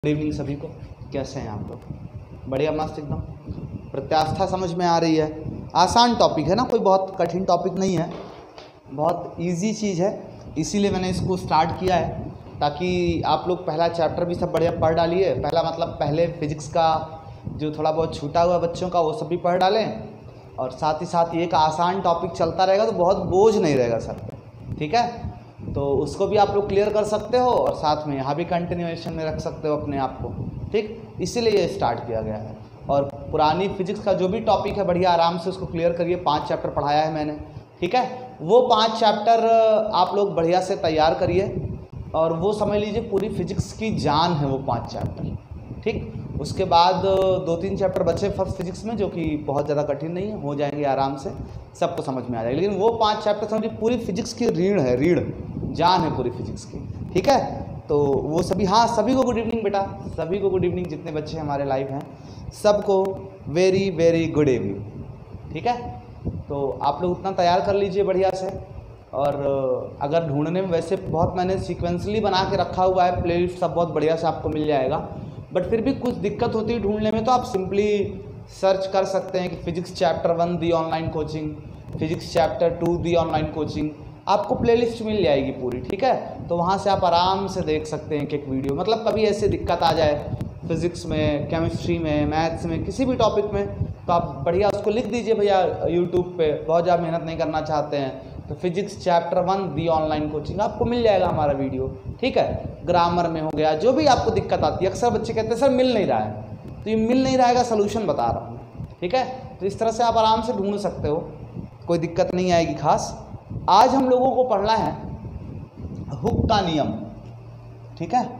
Good evening सभी को। कैसे हैं आप लोग? बढ़िया, मस्त एकदम। प्रत्यास्था समझ में आ रही है? आसान टॉपिक है ना, कोई बहुत कठिन टॉपिक नहीं है, बहुत इजी चीज़ है। इसीलिए मैंने इसको स्टार्ट किया है ताकि आप लोग पहला चैप्टर भी सब बढ़िया पढ़ डालिए। पहला मतलब पहले फिजिक्स का जो थोड़ा बहुत छूटा हुआ बच्चों का वो सब भी पढ़ डालें, और साथ ही साथ ये एक आसान टॉपिक चलता रहेगा तो बहुत बोझ नहीं रहेगा सर पे, ठीक है? तो उसको भी आप लोग क्लियर कर सकते हो और साथ में यहाँ भी कंटिन्यूएशन में रख सकते हो अपने आप को, ठीक? इसीलिए ये स्टार्ट किया गया है। और पुरानी फिजिक्स का जो भी टॉपिक है बढ़िया आराम से उसको क्लियर करिए। 5 चैप्टर पढ़ाया है मैंने, ठीक है? वो 5 चैप्टर आप लोग बढ़िया से तैयार करिए और वो समझ लीजिए पूरी फिजिक्स की जान है वो 5 चैप्टर, ठीक? उसके बाद 2-3 चैप्टर बचे फर्स्ट फिजिक्स में, जो कि बहुत ज़्यादा कठिन नहीं है, हो जाएंगे आराम से, सबको समझ में आ जाएगा। लेकिन वो 5 चैप्टर समझिए पूरी फिजिक्स की रीढ़ है, रीढ़ जान है पूरी फिजिक्स की, ठीक है? तो वो सभी, हाँ सभी को गुड इवनिंग बेटा, सभी को गुड इवनिंग। जितने बच्चे हमारे लाइव हैं सबको वेरी वेरी गुड इवनिंग, ठीक है? तो आप लोग उतना तैयार कर लीजिए बढ़िया से। और अगर ढूंढने में वैसे बहुत मैंने सीक्वेंसली बना के रखा हुआ है, प्लेलिस्ट सब बहुत बढ़िया से आपको मिल जाएगा, बट फिर भी कुछ दिक्कत होती है ढूंढने में तो आप सिंपली सर्च कर सकते हैं कि physics chapter 1 the online coaching, physics chapter 2 the online coaching, आपको प्लेलिस्ट मिल जाएगी पूरी, ठीक है? तो वहाँ से आप आराम से देख सकते हैं एक वीडियो। मतलब कभी ऐसे दिक्कत आ जाए फिज़िक्स में, केमिस्ट्री में, मैथ्स में, किसी भी टॉपिक में, तो आप बढ़िया उसको लिख दीजिए भैया यूट्यूब पे, बहुत ज़्यादा मेहनत नहीं करना चाहते हैं तो physics chapter 1 the online coaching आपको मिल जाएगा हमारा वीडियो, ठीक है? ग्रामर में हो गया, जो भी आपको दिक्कत आती है। अक्सर बच्चे कहते हैं सर मिल नहीं रहा है, तो ये मिल नहीं रहा है का सलूशन बता रहा हूँ, ठीक है? तो इस तरह से आप आराम से ढूंढ सकते हो, कोई दिक्कत नहीं आएगी खास। आज हम लोगों को पढ़ना है हुक का नियम, ठीक है?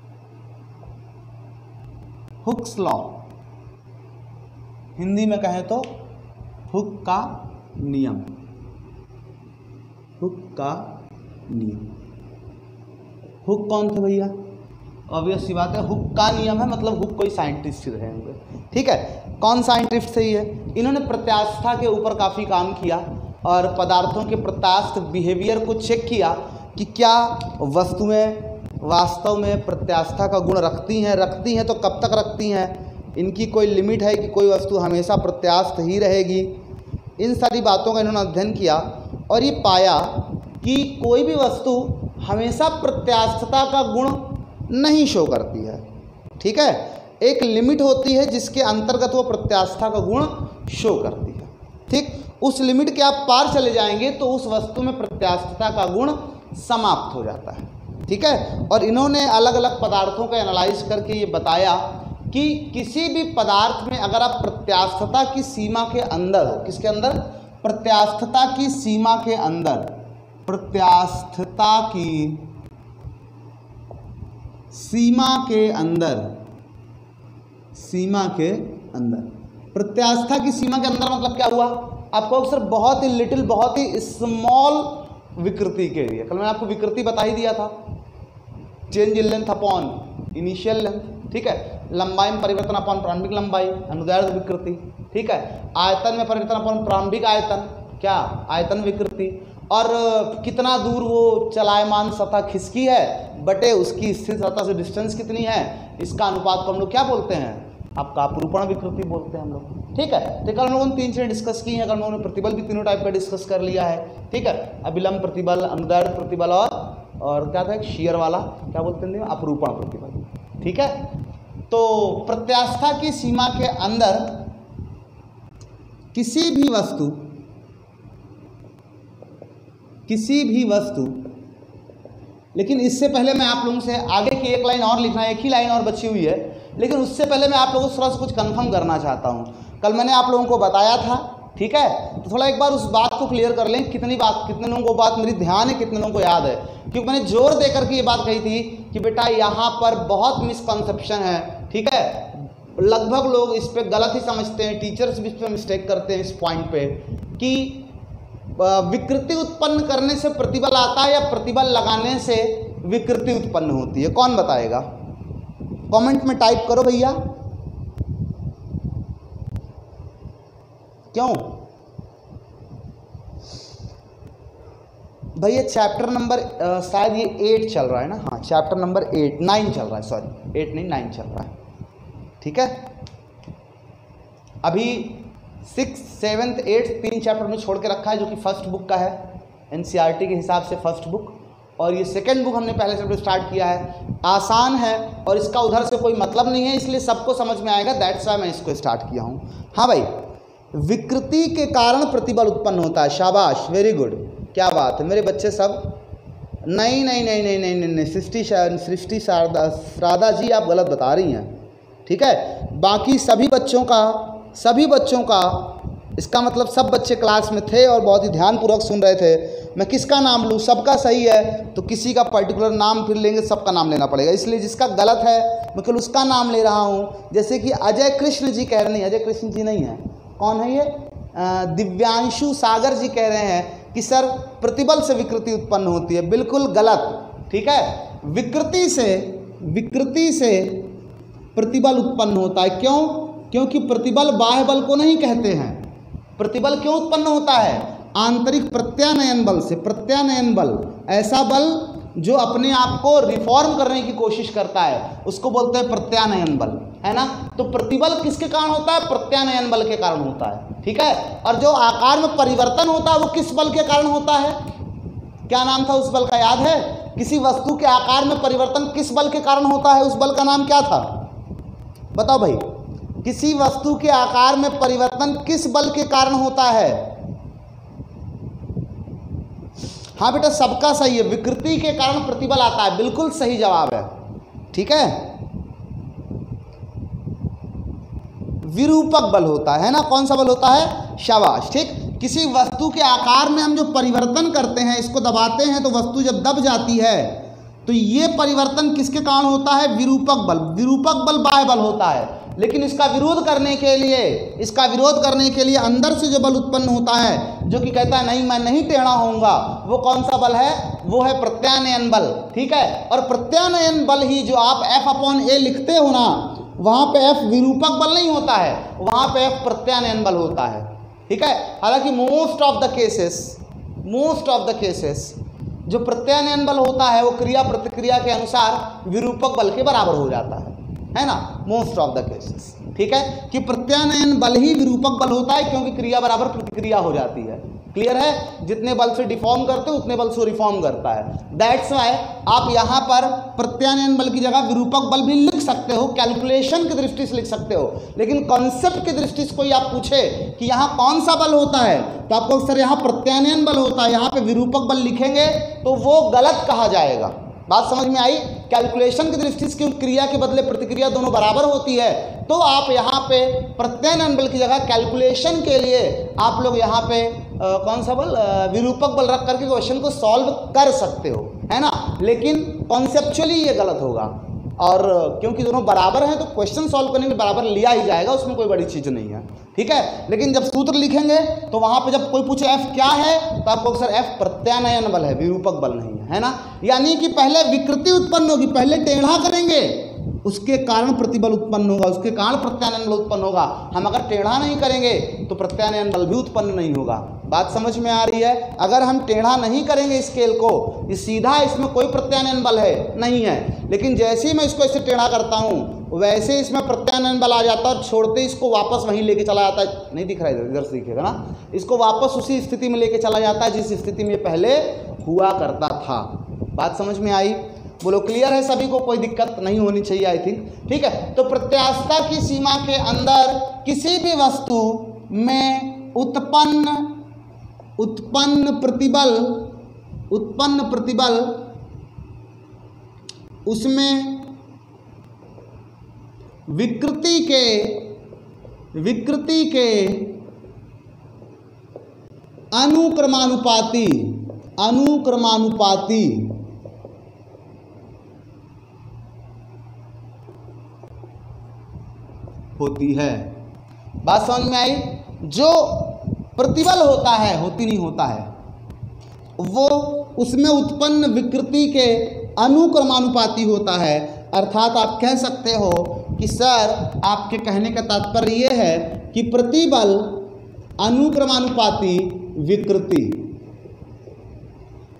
हुक्स लॉ, हिंदी में कहें तो हुक का नियम, हुक का नियम। हुक कौन थे भैया? ऑब्वियस सी बात है, हुक का नियम है मतलब हुक कोई साइंटिस्ट रहे होंगे, ठीक है? कौन साइंटिस्ट थे ये? इन्होंने प्रत्यास्था के ऊपर काफ़ी काम किया और पदार्थों के प्रत्यास्थ बिहेवियर को चेक किया कि क्या वस्तुएं वास्तव में प्रत्यास्था का गुण रखती हैं तो कब तक रखती हैं, इनकी कोई लिमिट है कि कोई वस्तु हमेशा प्रत्यास्थ ही रहेगी। इन सारी बातों का इन्होंने अध्ययन किया और ये पाया कि कोई भी वस्तु हमेशा प्रत्यास्थता का गुण नहीं शो करती है, ठीक है? एक लिमिट होती है जिसके अंतर्गत वो प्रत्यास्था का गुण शो करती है, ठीक? उस लिमिट के आप पार चले जाएंगे तो उस वस्तु में प्रत्यास्थता का गुण समाप्त हो जाता है, ठीक है? और इन्होंने अलग अलग पदार्थों का एनालाइज करके ये बताया कि किसी भी पदार्थ में अगर आप प्रत्यास्थता की सीमा के अंदर हो, किसके अंदर? प्रत्यास्थता की सीमा के अंदर, प्रत्यास्थता की सीमा के अंदर, सीमा के अंदर, प्रत्यास्था की सीमा के अंदर मतलब क्या हुआ? आपको अक्सर बहुत ही लिटिल, बहुत ही स्मॉल विकृति के लिए, कल मैंने आपको विकृति बता ही दिया था, change in length upon initial length, ठीक है? लंबाई में परिवर्तन अपॉन प्रारंभिक लंबाई, अनुदैर्ध्य विकृति, ठीक है? आयतन में परिवर्तन अपॉन प्रारंभिक आयतन, क्या? आयतन विकृति। और कितना दूर वो चलायमान सतह खिसकी है बटे उसकी स्थिर सतह से डिस्टेंस कितनी है, इसका अनुपात को हम लोग क्या बोलते हैं? आपका अपरूपण विकृति बोलते हैं हम लोग, ठीक है? तो कल हम लोगों ने 3 चीज़ें डिस्कस की हैं। कल हम लोगों ने प्रतिबल भी तीनों टाइप का डिस्कस कर लिया है, ठीक है? अभिलंब प्रतिबल, अनुदैर्ध्य प्रतिबल और क्या था एक शेयर वाला, क्या बोलते हैं? अपरूपण प्रतिबल, ठीक है? तो प्रत्यास्था की सीमा के अंदर किसी भी वस्तु, लेकिन इससे पहले मैं आप लोगों से आगे की एक लाइन और लिखना है, एक ही लाइन और बची हुई है, लेकिन उससे पहले मैं आप लोगों से थोड़ा सा कुछ कंफर्म करना चाहता हूँ। कल मैंने आप लोगों को बताया था, ठीक है? तो थोड़ा एक बार उस बात को क्लियर कर लें, कितने लोगों को बात मेरी ध्यान है, कितने लोगों को याद है? क्योंकि मैंने जोर देकर के ये बात कही थी कि बेटा यहाँ पर बहुत मिसकंसेप्शन है, ठीक है? लगभग लोग इस पर गलत ही समझते हैं, टीचर्स भी इस पर मिस्टेक करते हैं इस पॉइंट पे कि विकृति उत्पन्न करने से प्रतिबल आता है या प्रतिबल लगाने से विकृति उत्पन्न होती है। कौन बताएगा? कमेंट में टाइप करो भैया। क्यों? भैया चैप्टर नंबर शायद ये 8 चल रहा है ना, हाँ चैप्टर नंबर 9 चल रहा है, सॉरी 8 नहीं 9 चल रहा है, ठीक है। अभी 6th 7th 8th 3 चैप्टर में छोड़ के रखा है, जो कि फर्स्ट बुक का है, एनसीईआरटी के हिसाब से फर्स्ट बुक, और ये सेकंड बुक हमने पहले चैप्टर स्टार्ट किया है। आसान है और इसका उधर से कोई मतलब नहीं है, इसलिए सबको समझ में आएगा, दैट्स व्हाई मैं इसको स्टार्ट किया हूँ। हाँ भाई, विकृति के कारण प्रतिबल उत्पन्न होता है, शाबाश, वेरी गुड, क्या बात है मेरे बच्चे सब। नहीं नहीं नहीं नहीं नहीं नहीं, सृष्टि श्रादा जी आप गलत बता रही हैं, ठीक है। बाकी सभी बच्चों का इसका मतलब सब बच्चे क्लास में थे और बहुत ही ध्यानपूर्वक सुन रहे थे। मैं किसका नाम लूँ, सबका सही है तो किसी का पर्टिकुलर नाम फिर लेंगे, सबका नाम लेना पड़ेगा, इसलिए जिसका गलत है मैं केवल उसका नाम ले रहा हूँ। जैसे कि अजय कृष्ण जी कह रहे, नहीं अजय कृष्ण जी नहीं है, कौन है ये, दिव्यांशु सागर जी कह रहे हैं कि सर प्रतिबल से विकृति उत्पन्न होती है, बिल्कुल गलत, ठीक है। विकृति से प्रतिबल उत्पन्न होता है, क्यों? क्योंकि प्रतिबल बाह्य बल को नहीं कहते हैं। प्रतिबल क्यों उत्पन्न होता है? आंतरिक प्रत्यानयन बल से। प्रत्यानयन बल ऐसा बल जो अपने आप को रिफॉर्म करने की कोशिश करता है, उसको बोलते हैं प्रत्यानयन बल, है ना। तो प्रतिबल किसके कारण होता है? प्रत्यानयन बल के कारण होता है, ठीक है। और जो आकार में परिवर्तन होता है वो किस बल के कारण होता है? क्या नाम था उस बल का, याद है? किसी वस्तु के आकार में परिवर्तन किस बल के कारण होता है? उस बल का नाम क्या था, बताओ भाई। किसी वस्तु के आकार में परिवर्तन किस बल के कारण होता है? हाँ बेटा, सबका सही है, विकृति के कारण प्रतिबल आता है, बिल्कुल सही जवाब है, ठीक है। विरूपक बल होता है ना, कौन सा बल होता है? शाबाश, ठीक। किसी वस्तु के आकार में हम जो परिवर्तन करते हैं, इसको दबाते हैं तो वस्तु जब दब जाती है, तो ये परिवर्तन किसके कारण होता है? विरूपक बल। विरूपक बल बाह्य बल होता है, लेकिन इसका विरोध करने के लिए अंदर से जो बल उत्पन्न होता है, जो कि कहता है नहीं मैं नहीं टेढ़ा होऊंगा, वो कौन सा बल है? वो है प्रत्यानयन बल, ठीक है। और प्रत्यानयन बल ही जो आप F/A लिखते हो ना, वहाँ पे F विरूपक बल नहीं होता है, वहाँ पे F प्रत्यानयन बल होता है, ठीक है। हालांकि मोस्ट ऑफ द केसेस जो प्रत्यानयन बल होता है वो क्रिया प्रतिक्रिया के अनुसार विरूपक बल के बराबर हो जाता है ना, मोस्ट ऑफ द केसेस, ठीक है। कि प्रत्यानयन बल ही विरूपक बल होता है, क्योंकि क्रिया बराबर प्रतिक्रिया हो जाती है। क्लियर है? जितने बल से डिफॉर्म करते हो उतने बल से रिफॉर्म करता है। दैट्स वाई आप यहाँ पर प्रत्यानयन बल की जगह विरूपक बल भी लिख सकते हो, कैलकुलेशन की दृष्टि से लिख सकते हो, लेकिन कॉन्सेप्ट की दृष्टि से कोई आप पूछे कि यहाँ कौन सा बल होता है, तो आपको सर यहाँ प्रत्यानयन बल होता है, यहाँ पे विरूपक बल लिखेंगे तो वो गलत कहा जाएगा। बात समझ में आई? कैलकुलेशन की दृष्टि से क्योंकि क्रिया के बदले प्रतिक्रिया दोनों बराबर होती है, तो आप यहाँ पे प्रत्यानयन बल की जगह कैलकुलेशन के लिए आप लोग यहाँ पे कौन सा बल, विरूपक बल रख करके क्वेश्चन को सॉल्व कर सकते हो, है ना। लेकिन कॉन्सेप्चुअली ये गलत होगा, और क्योंकि दोनों बराबर हैं तो क्वेश्चन सॉल्व करने में बराबर लिया ही जाएगा, उसमें कोई बड़ी चीज़ नहीं है, ठीक है। लेकिन जब सूत्र लिखेंगे तो वहाँ पे जब कोई पूछे F क्या है, तो आपको सर F प्रत्यानयन बल है, विरूपक बल नहीं है ना। यानी कि पहले विकृति उत्पन्न होगी, पहले टेढ़ा करेंगे, उसके कारण प्रतिबल उत्पन्न होगा, उसके कारण प्रत्यानयन बल उत्पन्न होगा। हम अगर टेढ़ा नहीं करेंगे तो प्रत्यानयन बल भी उत्पन्न नहीं होगा। बात समझ में आ रही है? अगर हम टेढ़ा नहीं करेंगे स्केल को, ये सीधा, इसमें कोई प्रत्यानयन बल है नहीं है, लेकिन जैसे ही मैं इसको ऐसे टेढ़ा करता हूँ वैसे इसमें प्रत्यानयन बल आ जाता है और छोड़ते इसको वापस वहीं लेके चला जाता है। नहीं दिख रहा है, इधर से दिखेगा ना, इसको वापस उसी स्थिति में लेके चला जाता है जिस स्थिति में पहले हुआ करता था। बात समझ में आई? बोलो क्लियर है सभी को? कोई दिक्कत नहीं होनी चाहिए आई थिंक, ठीक है। तो प्रत्यास्थता की सीमा के अंदर किसी भी वस्तु में उत्पन्न प्रतिबल उसमें विकृति के अनुक्रमानुपाती होती है। बात समझ में आई? जो प्रतिबल होता है, होती नहीं होता है, वो उसमें उत्पन्न विकृति के अनुक्रमानुपाती होता है। अर्थात आप कह सकते हो कि सर आपके कहने का तात्पर्य ये है कि प्रतिबल अनुक्रमानुपाती विकृति,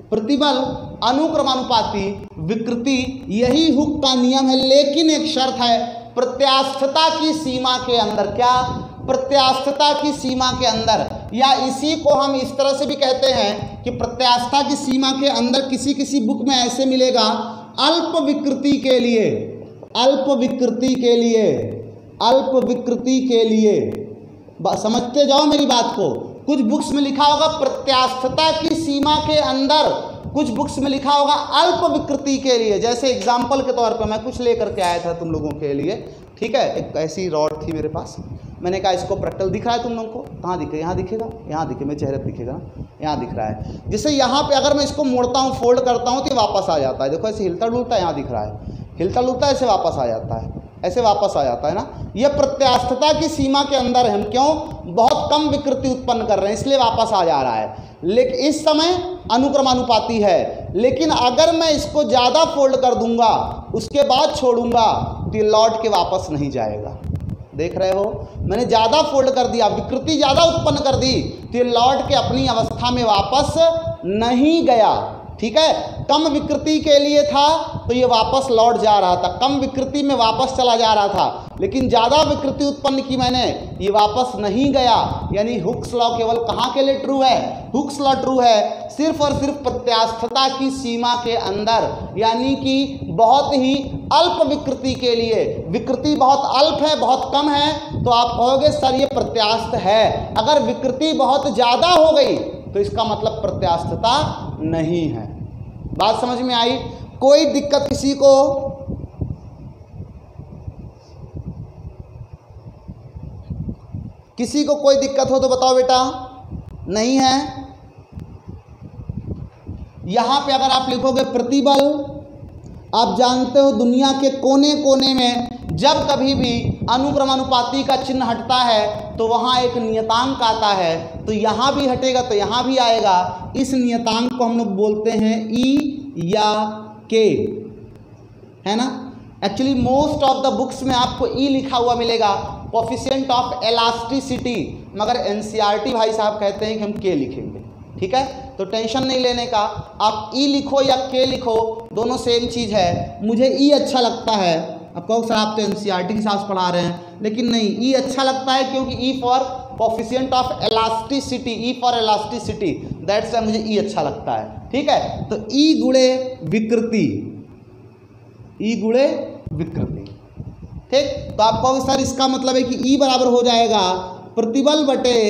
प्रतिबल अनुक्रमानुपाती विकृति, यही हुक का नियम है, लेकिन एक शर्त है, प्रत्यास्थता की सीमा के अंदर। क्या? प्रत्यास्थता की सीमा के अंदर, या इसी को हम इस तरह से भी कहते हैं कि प्रत्यास्थता की सीमा के अंदर किसी किसी बुक में ऐसे मिलेगा, अल्प विकृति के लिए, अल्प विकृति के लिए, अल्प विकृति के लिए। समझते जाओ मेरी बात को। कुछ बुक्स में लिखा होगा प्रत्यास्थता की सीमा के अंदर, कुछ बुक्स में लिखा होगा अल्प विकृति के लिए। जैसे एग्जाम्पल के तौर पर मैं कुछ लेकर के आया था तुम लोगों के लिए, ठीक है। एक ऐसी रॉड थी मेरे पास, मैंने कहा इसको प्रैक्टिकल दिख रहा है तुम लोगों को? कहाँ दिखे? यहाँ दिखेगा, यहाँ दिखे, मेरे चेहरे पर दिखेगा, यहाँ दिख रहा है। जैसे यहाँ पे अगर मैं इसको मोड़ता हूँ, फोल्ड करता हूँ तो ये वापस आ जाता है। देखो ऐसे हिलता डुलता है, यहाँ दिख रहा है, हिलता डुलता है, ऐसे वापस आ जाता है, ऐसे वापस आ जाता है ना। ये प्रत्यास्थता की सीमा के अंदर है। हम क्यों? बहुत कम विकृति उत्पन्न कर रहे हैं, इसलिए वापस आ जा रहा है। लेकिन इस समय अनुक्रमानुपाती है। लेकिन अगर मैं इसको ज़्यादा फोल्ड कर दूंगा, उसके बाद छोड़ूंगा, तो ये लौट के वापस नहीं जाएगा। देख रहे हो, मैंने ज़्यादा फोल्ड कर दिया, विकृति ज़्यादा उत्पन्न कर दी, तो ये लौट के अपनी अवस्था में वापस नहीं गया। ठीक है, कम विकृति के लिए था तो ये वापस लौट जा रहा था, कम विकृति में वापस चला जा रहा था। लेकिन ज़्यादा विकृति उत्पन्न की मैंने, ये वापस नहीं गया। यानी हुक्स लॉ केवल कहाँ के लिए ट्रू है? हुक्स लॉ ट्रू है सिर्फ और सिर्फ प्रत्यास्थता की सीमा के अंदर, यानी कि बहुत ही अल्प विकृति के लिए। विकृति बहुत अल्प है, बहुत कम है, तो आप कहोगे सर ये प्रत्यास्थ है। अगर विकृति बहुत ज़्यादा हो गई तो इसका मतलब प्रत्यास्थता नहीं है। बात समझ में आई? कोई दिक्कत किसी को? किसी को कोई दिक्कत हो तो बताओ बेटा। नहीं है? यहां पे अगर आप लिखोगे प्रतिबल, आप जानते हो दुनिया के कोने कोने में जब कभी भी अनुक्रमानुपाती का चिन्ह हटता है तो वहाँ एक नियतांक आता है, तो यहाँ भी हटेगा तो यहाँ भी आएगा। इस नियतांक को हम लोग बोलते हैं ई या के, है ना। Actually most of the books में आपको ई लिखा हुआ मिलेगा, कोफिशिएंट ऑफ इलास्टिसिटी, मगर एनसीईआरटी भाई साहब कहते हैं कि हम के लिखेंगे। ठीक है, तो टेंशन नहीं लेने का, आप ई लिखो या के लिखो, दोनों सेम चीज़ है। मुझे ई अच्छा लगता है। अब कहो सर आप तो एनसीईआरटी के हिसाब से पढ़ा रहे हैं, लेकिन नहीं, ई अच्छा लगता है क्योंकि E for coefficient of elasticity, E for elasticity, that's why मुझे ई अच्छा लगता है। ठीक है, तो ई गुणे विकृति, ई गुणे विकृति। ठीक, तो आप कहोगे सर इसका मतलब है कि ई बराबर हो जाएगा प्रतिबल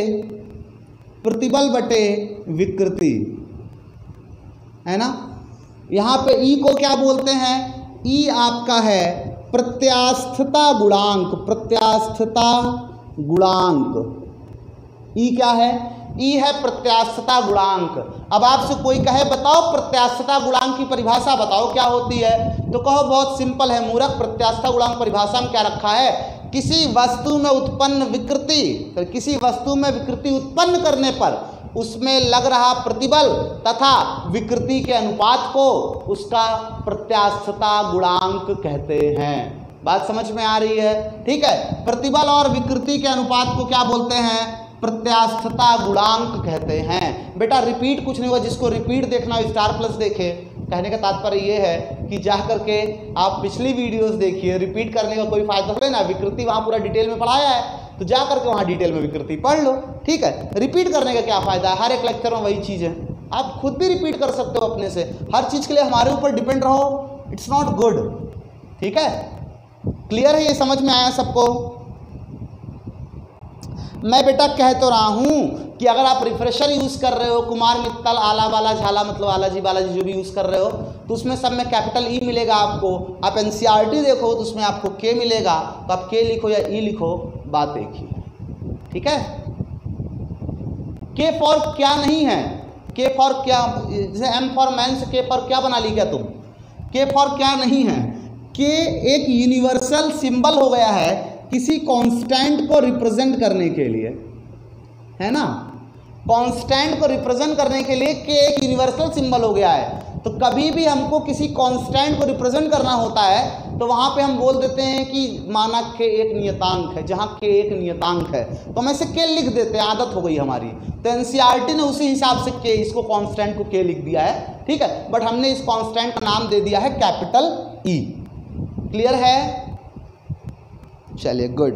बटे विकृति, है ना। यहाँ पे ई को क्या बोलते हैं? ई आपका है प्रत्यास्थता गुणांक, प्रत्यास्थता गुणांक। ई क्या है? ई है प्रत्यास्थता गुणांक। अब आपसे कोई कहे बताओ प्रत्यास्थता गुणांक की परिभाषा बताओ क्या होती है, तो कहो बहुत सिंपल है मूर्ख, प्रत्यास्थता गुणांक परिभाषा में क्या रखा है? किसी वस्तु में उत्पन्न विकृति, तो किसी वस्तु में विकृति उत्पन्न करने पर उसमें लग रहा प्रतिबल तथा विकृति के अनुपात को उसका प्रत्यास्थता गुणांक कहते हैं। बात समझ में आ रही है? ठीक है, प्रतिबल और विकृति के अनुपात को क्या बोलते हैं? प्रत्यास्थता गुणांक कहते हैं। बेटा रिपीट कुछ नहीं हुआ, जिसको रिपीट देखना स्टार प्लस देखे। कहने का तात्पर्य ये है कि जा करके आप पिछली वीडियोस देखिए, रिपीट करने का कोई फायदा थोड़ा ना। विकृति वहाँ पूरा डिटेल में पढ़ाया है, तो जा करके वहाँ डिटेल में विकृति पढ़ लो। ठीक है, रिपीट करने का क्या फ़ायदा है? हर एक लेक्चर में वही चीज़ है, आप खुद भी रिपीट कर सकते हो अपने से। हर चीज़ के लिए हमारे ऊपर डिपेंड रहो, इट्स नॉट गुड। ठीक है, क्लियर है? ये समझ में आया सबको? मैं बेटा कह तो रहा हूँ कि अगर आप रिफ्रेशर यूज़ कर रहे हो, कुमार मित्तल, आला बाला झाला, मतलब आलाजी बालाजी जो भी यूज़ कर रहे हो, तो उसमें सब में कैपिटल ई मिलेगा आपको। आप एनसीईआरटी देखो तो उसमें आपको के मिलेगा, तो आप के लिखो या ई लिखो, बात एक ही है। ठीक है, के फॉर क्या नहीं है? के फॉर क्या, जैसे एम फॉर मैन से के फॉर क्या बना ली क्या तुम? के फॉर क्या नहीं है? के एक यूनिवर्सल सिंबल हो गया है किसी कांस्टेंट को रिप्रेजेंट करने के लिए, है ना। कांस्टेंट को रिप्रेजेंट करने के लिए के एक यूनिवर्सल सिंबल हो गया है। तो कभी भी हमको किसी कांस्टेंट को रिप्रेजेंट करना होता है तो वहाँ पे हम बोल देते हैं कि माना k एक नियतांक है, जहाँ k एक नियतांक है तो हम ऐसे k लिख देते हैं, आदत हो गई हमारी। तो एनसीईआरटी ने उसी हिसाब से k, इसको कांस्टेंट को k लिख दिया है, ठीक है। बट हमने इस कांस्टेंट का नाम दे दिया है कैपिटल E। क्लियर है? चलिए गुड,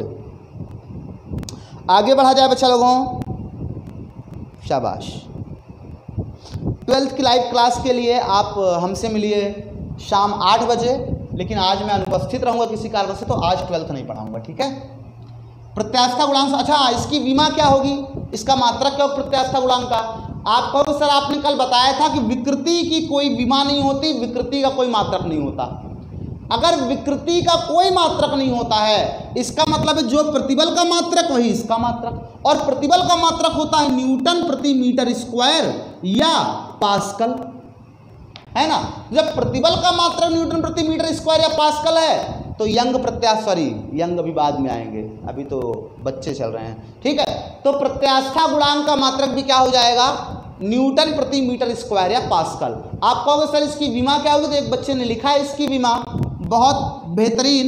आगे बढ़ा जाए बच्चा लोगों, शाबाश। 12th की लाइव क्लास के लिए आप हमसे मिलिए शाम 8 बजे, लेकिन आज मैं अनुपस्थित रहूंगा किसी कारण से, तो आज 12th नहीं पढ़ाऊंगा, ठीक है। प्रत्यास्थता गुणांक, अच्छा इसकी विमा क्या होगी, इसका मात्रक क्या होगा प्रत्यास्थता गुणांक का? आप कहोगे सर आपने कल बताया था कि विकृति की कोई विमा नहीं होती, विकृति का कोई मात्रक नहीं होता। अगर विकृति का कोई मात्रक नहीं होता है, इसका मतलब है जो प्रतिबल का मात्रक वही इसका मात्रक, और प्रतिबल का मात्रक होता है न्यूटन प्रति मीटर स्क्वायर या पास्कल, है ना। जब प्रतिबल का मात्रक न्यूटन प्रति मीटर स्क्वायर या पास्कल है तो यंग प्रत्यास्था, सॉरी यंग अभी बाद में आएंगे, अभी तो बच्चे चल रहे हैं, ठीक है। तो प्रत्यास्था गुणांक का मात्रक भी क्या हो जाएगा, न्यूटन प्रति मीटर स्क्वायर या पास्कल। आप कहोगे सर इसकी विमा क्या होगी, तो एक बच्चे ने लिखा है इसकी विमा बहुत बेहतरीन,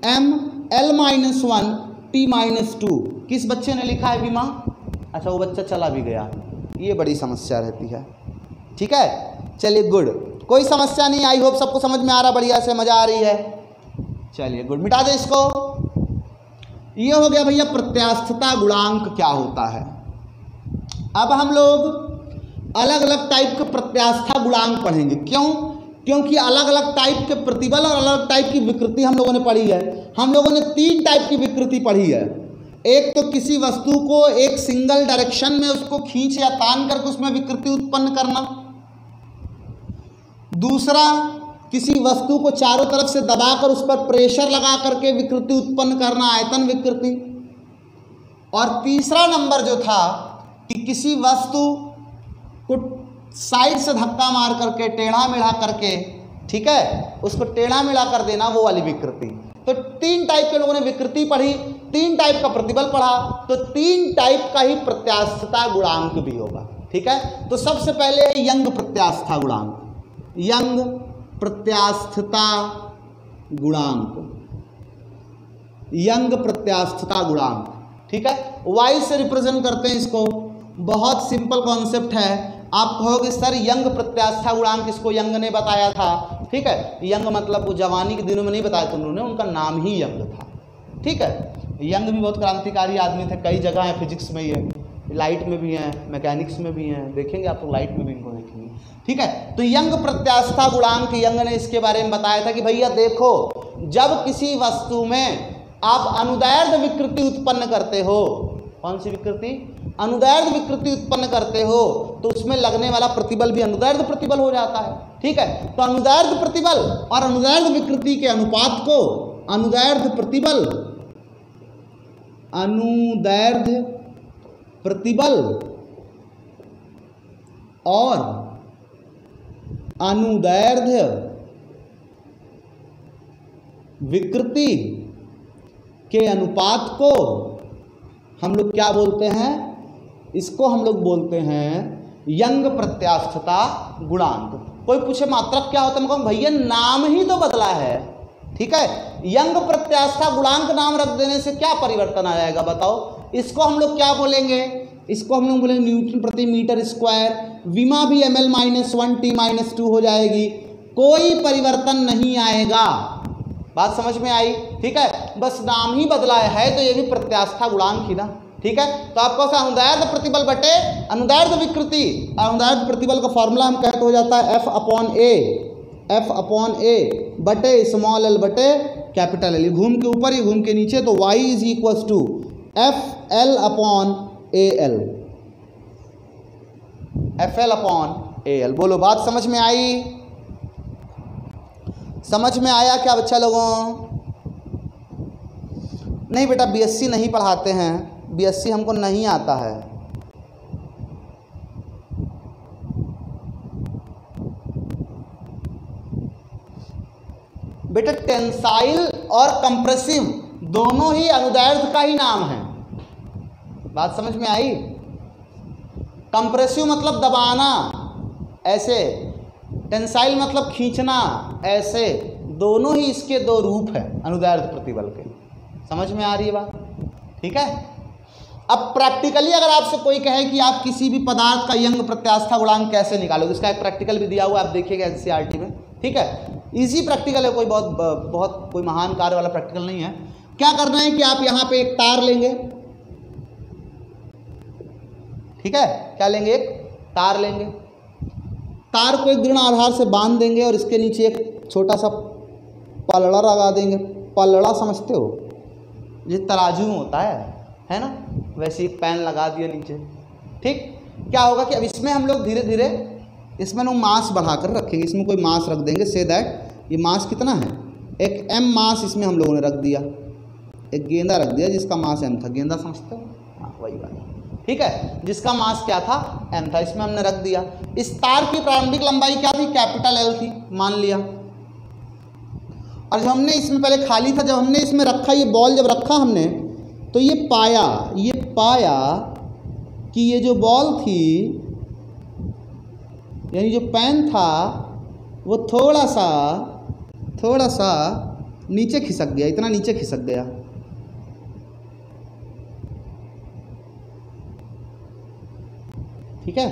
ml-1 t-2। किस बच्चे ने लिखा है विमा? अच्छा वो बच्चा चला भी गया, ये बड़ी समस्या रहती है, ठीक है। चलिए गुड, कोई समस्या नहीं, आई होप सबको समझ में आ रहा, बढ़िया से मजा आ रही है। चलिए गुड, मिटा दे इसको। ये हो गया भैया प्रत्यास्थता गुणांक क्या होता है। अब हम लोग अलग अलग टाइप के प्रत्यास्था गुणांक पढ़ेंगे। क्यों? क्योंकि अलग अलग टाइप के प्रतिबल और अलग अलग टाइप की विकृति हम लोगों ने पढ़ी है। हम लोगों ने 3 टाइप की विकृति पढ़ी है। एक तो किसी वस्तु को एक सिंगल डायरेक्शन में उसको खींच या तान करके उसमें विकृति उत्पन्न करना, दूसरा किसी वस्तु को चारों तरफ से दबाकर उस पर प्रेशर लगा करके विकृति उत्पन्न करना, आयतन विकृति, और तीसरा नंबर जो था कि किसी वस्तु को साइड से धक्का मार करके टेढ़ा मेढ़ा करके, ठीक है, उसको टेढ़ा मेढ़ा कर देना, वो वाली विकृति। तो 3 टाइप के लोगों ने विकृति पढ़ी, 3 टाइप का प्रतिबल पढ़ा, तो 3 टाइप का ही प्रत्यास्थता गुणांक भी होगा, ठीक है। तो सबसे पहले यंग प्रत्यास्था गुणांक, यंग प्रत्यास्थता गुणांक, यंग प्रत्यास्थता गुणांक, ठीक है। वाई से रिप्रेजेंट करते हैं इसको, बहुत सिंपल कॉन्सेप्ट है। आप कहोगे सर यंग प्रत्यास्था गुणांक इसको यंग ने बताया था, ठीक है। यंग मतलब वो जवानी के दिनों में नहीं बताया था उन्होंने, उनका नाम ही यंग था, ठीक है। यंग भी बहुत क्रांतिकारी आदमी थे, कई जगह हैं, फिजिक्स में ही है, लाइट में भी हैं, मैकेनिक्स में भी हैं, देखेंगे आप लोग लाइट में भी इनको देखेंगे, ठीक है। तो यंग प्रत्यास्था गुणांक यंग ने इसके बारे में बताया था कि भैया देखो, जब किसी वस्तु में आप अनुदैर्ध्य विकृति उत्पन्न करते हो, कौन सी विकृति? अनुदैर्ध्य विकृति उत्पन्न करते हो, तो उसमें लगने वाला प्रतिबल भी अनुदैर्ध्य प्रतिबल हो जाता है, ठीक है। तो अनुदैर्ध्य प्रतिबल और अनुदैर्ध्य विकृति के अनुपात को अनुदैर्ध्य प्रतिबल, अनुदैर्ध्य प्रतिबल और अनुदैर्ध्य विकृति के अनुपात को हम लोग क्या बोलते हैं? इसको हम लोग बोलते हैं यंग प्रत्यास्थता गुणांक। कोई पूछे मात्रक क्या होता है, मैं कहूँ भैया नाम ही तो बदला है, ठीक है। यंग प्रत्यास्था गुणांक नाम रख देने से क्या परिवर्तन आ जाएगा बताओ? इसको हम लोग क्या बोलेंगे? इसको हम लोग बोलेंगे न्यूटन प्रति मीटर स्क्वायर। विमा भी ml-1 t-2 हो जाएगी, कोई परिवर्तन नहीं आएगा। बात समझ में आई? ठीक है, बस नाम ही बदला है तो ये भी प्रत्यास्था गुणांक ही ना, ठीक है। तो आपको अनुदैर्ध्य प्रतिबल बटे अनुदैर्ध्य विकृति, अनुदैर्ध्य प्रतिबल का फॉर्मूला हम कहते हो जाता है F/A बटे स्मॉल l बटे कैपिटल L। घूम के ऊपर ही घूम के नीचे, तो y is equal to FL/AL, FL/AL। बोलो बात समझ में आई? समझ में आया क्या बच्चा लोगों? नहीं बेटा बीएससी नहीं पढ़ाते हैं, बीएससी हमको नहीं आता है। बेटा टेंसाइल और कंप्रेसिव दोनों ही अनुदैर्ध्य का ही नाम है। बात समझ में आई? कंप्रेसिव मतलब दबाना ऐसे, टेंसाइल मतलब खींचना ऐसे, दोनों ही इसके दो रूप हैं अनुदैर्ध्य प्रतिबल के। समझ में आ रही है बात? ठीक है। अब प्रैक्टिकली अगर आपसे कोई कहे कि आप किसी भी पदार्थ का यंग प्रत्यास्था गुणांक कैसे निकालोगे, इसका एक प्रैक्टिकल भी दिया हुआ है, आप देखिएगा एनसीईआरटी में। ठीक है, इजी प्रैक्टिकल है, कोई बहुत कोई महान कार्य वाला प्रैक्टिकल नहीं है। क्या करना है कि आप यहाँ पे एक तार लेंगे, ठीक है, क्या लेंगे, एक तार लेंगे, तार को एक दृढ़ आधार से बांध देंगे और इसके नीचे एक छोटा सा पलड़ा लगा देंगे। पलड़ा समझते हो, ये तराजू में होता है ना, वैसे एक पैन लगा दिया नीचे। ठीक, क्या होगा कि अब इसमें हम लोग धीरे धीरे इसमें लोग मास बढ़ाकर रखेंगे, इसमें कोई मास रख देंगे से दैट ये मास कितना है, एक m मास इसमें हम लोगों ने रख दिया, एक गेंदा रख दिया जिसका मास m था। गेंदा समझते हो? हाँ, वही बात। ठीक है, जिसका मास क्या था, m था, इसमें हमने रख दिया। इस तार की प्रारंभिक लंबाई क्या थी, कैपिटल L थी, मान लिया। और जब हमने इसमें पहले खाली था, जब हमने इसमें रखा, ये बॉल जब रखा हमने, तो ये पाया कि ये जो बॉल थी, यानी जो पेन था, वो थोड़ा सा नीचे खिसक गया, इतना नीचे खिसक गया। ठीक है,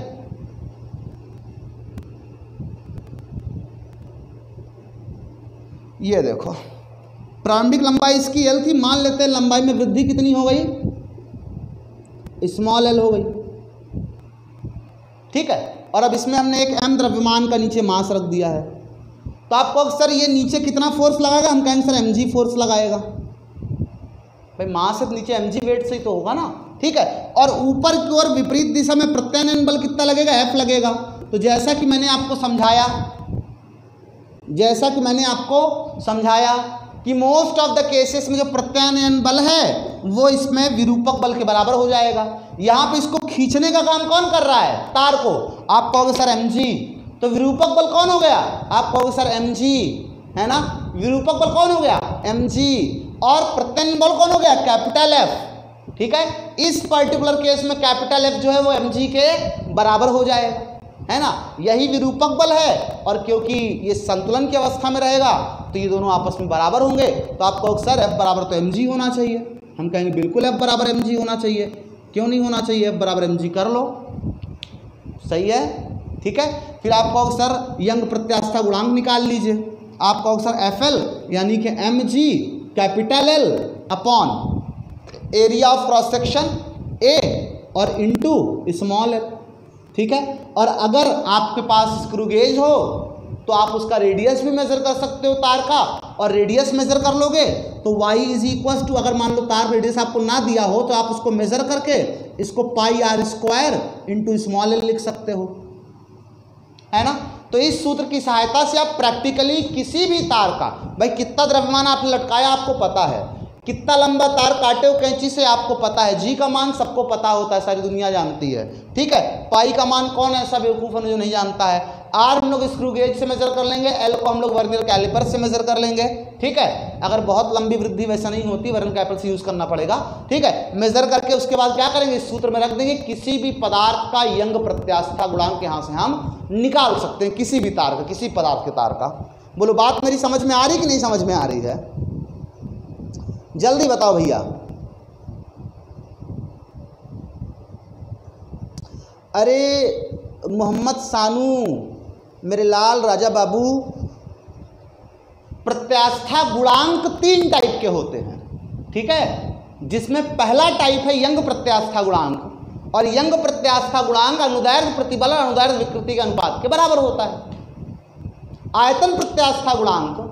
ये देखो प्रारंभिक लंबाई इसकी L थी, मान लेते हैं लंबाई में वृद्धि कितनी हो गई, स्मॉल l हो गई। ठीक है, और अब इसमें हमने एक m द्रव्यमान का नीचे मास रख दिया है। तो आपको सर ये नीचे कितना फोर्स लगाएगा, हम कहेंगे सर mg फोर्स लगाएगा। भाई मास से नीचे mg वेट से ही तो होगा ना। ठीक है, और ऊपर की ओर विपरीत दिशा में प्रत्यानयन बल कितना लगेगा, F लगेगा। तो जैसा कि मैंने आपको समझाया कि मोस्ट ऑफ द केसेस में जो प्रत्यानयन बल है वो इसमें विरूपक बल के बराबर हो जाएगा। यहाँ पे इसको खींचने का काम कौन कर रहा है, तार को, आप कहोगे सर mg, तो विरूपक बल कौन हो गया, आप कहोगे सर mg, है ना, विरूपक बल कौन हो गया, mg, और प्रत्यानयन बल कौन हो गया, कैपिटल F। ठीक है, इस पर्टिकुलर केस में कैपिटल F जो है वो mg के बराबर हो जाएगा, है ना, यही विरूपक बल है। और क्योंकि ये संतुलन की अवस्था में रहेगा तो ये दोनों आपस में बराबर होंगे। तो आप कहोगे सर F बराबर तो mg होना चाहिए, हम कहेंगे बिल्कुल F बराबर mg होना चाहिए। क्यों नहीं होना चाहिए, F बराबर mg कर लो, सही है। ठीक है, फिर आप कहोगे सर यंग प्रत्यास्था गुणांक निकाल लीजिए। आप कहोगे सर FL यानी कि mg capital L upon area of cross section A और इनटू स्मॉल l। ठीक है, और अगर आपके पास स्क्रू गेज हो तो आप उसका रेडियस भी मेजर कर सकते हो तार का, और रेडियस मेजर कर लोगे तो y इज इक्वल टू, अगर मान लो तार रेडियस आपको ना दिया हो तो आप उसको मेजर करके इसको pi r square into small l लिख सकते हो, है ना। तो इस सूत्र की सहायता से आप प्रैक्टिकली किसी भी तार का, भाई कितना द्रव्यमान आपने लटकाया आपको पता है, कितना लंबा तार काटे हो कैंची से आपको पता है, जी का मान सबको पता होता है, सारी दुनिया जानती है। ठीक है, पाई का मान कौन ऐसा बेवकूफ़ है जो नहीं जानता है। आर हम लोग स्क्रू गेज से मेजर कर लेंगे, एल को हम लोग वर्नियर कैलिपर से मेजर कर लेंगे। ठीक है, अगर बहुत लंबी वृद्धि वैसा नहीं होती, वर्नियर कैलिपर से यूज़ करना पड़ेगा। ठीक है, मेजर करके उसके बाद क्या करेंगे, इस सूत्र में रख देंगे, किसी भी पदार्थ का यंग प्रत्यास्था गुणांक यहाँ से हम निकाल सकते हैं, किसी भी तार का, किसी पदार्थ के तार का। बोलो बात मेरी समझ में आ रही कि नहीं समझ में आ रही है, जल्दी बताओ भैया। अरे मोहम्मद सानू, मेरे लाल राजा बाबू, प्रत्यास्था गुणांक 3 टाइप के होते हैं। ठीक है, जिसमें पहला टाइप है यंग प्रत्यास्था गुणांक, और यंग प्रत्यास्था गुणांक अनुदैर्ध्य प्रतिबल और अनुदैर्ध्य विकृति के अनुपात के बराबर होता है। आयतन प्रत्यास्था गुणांक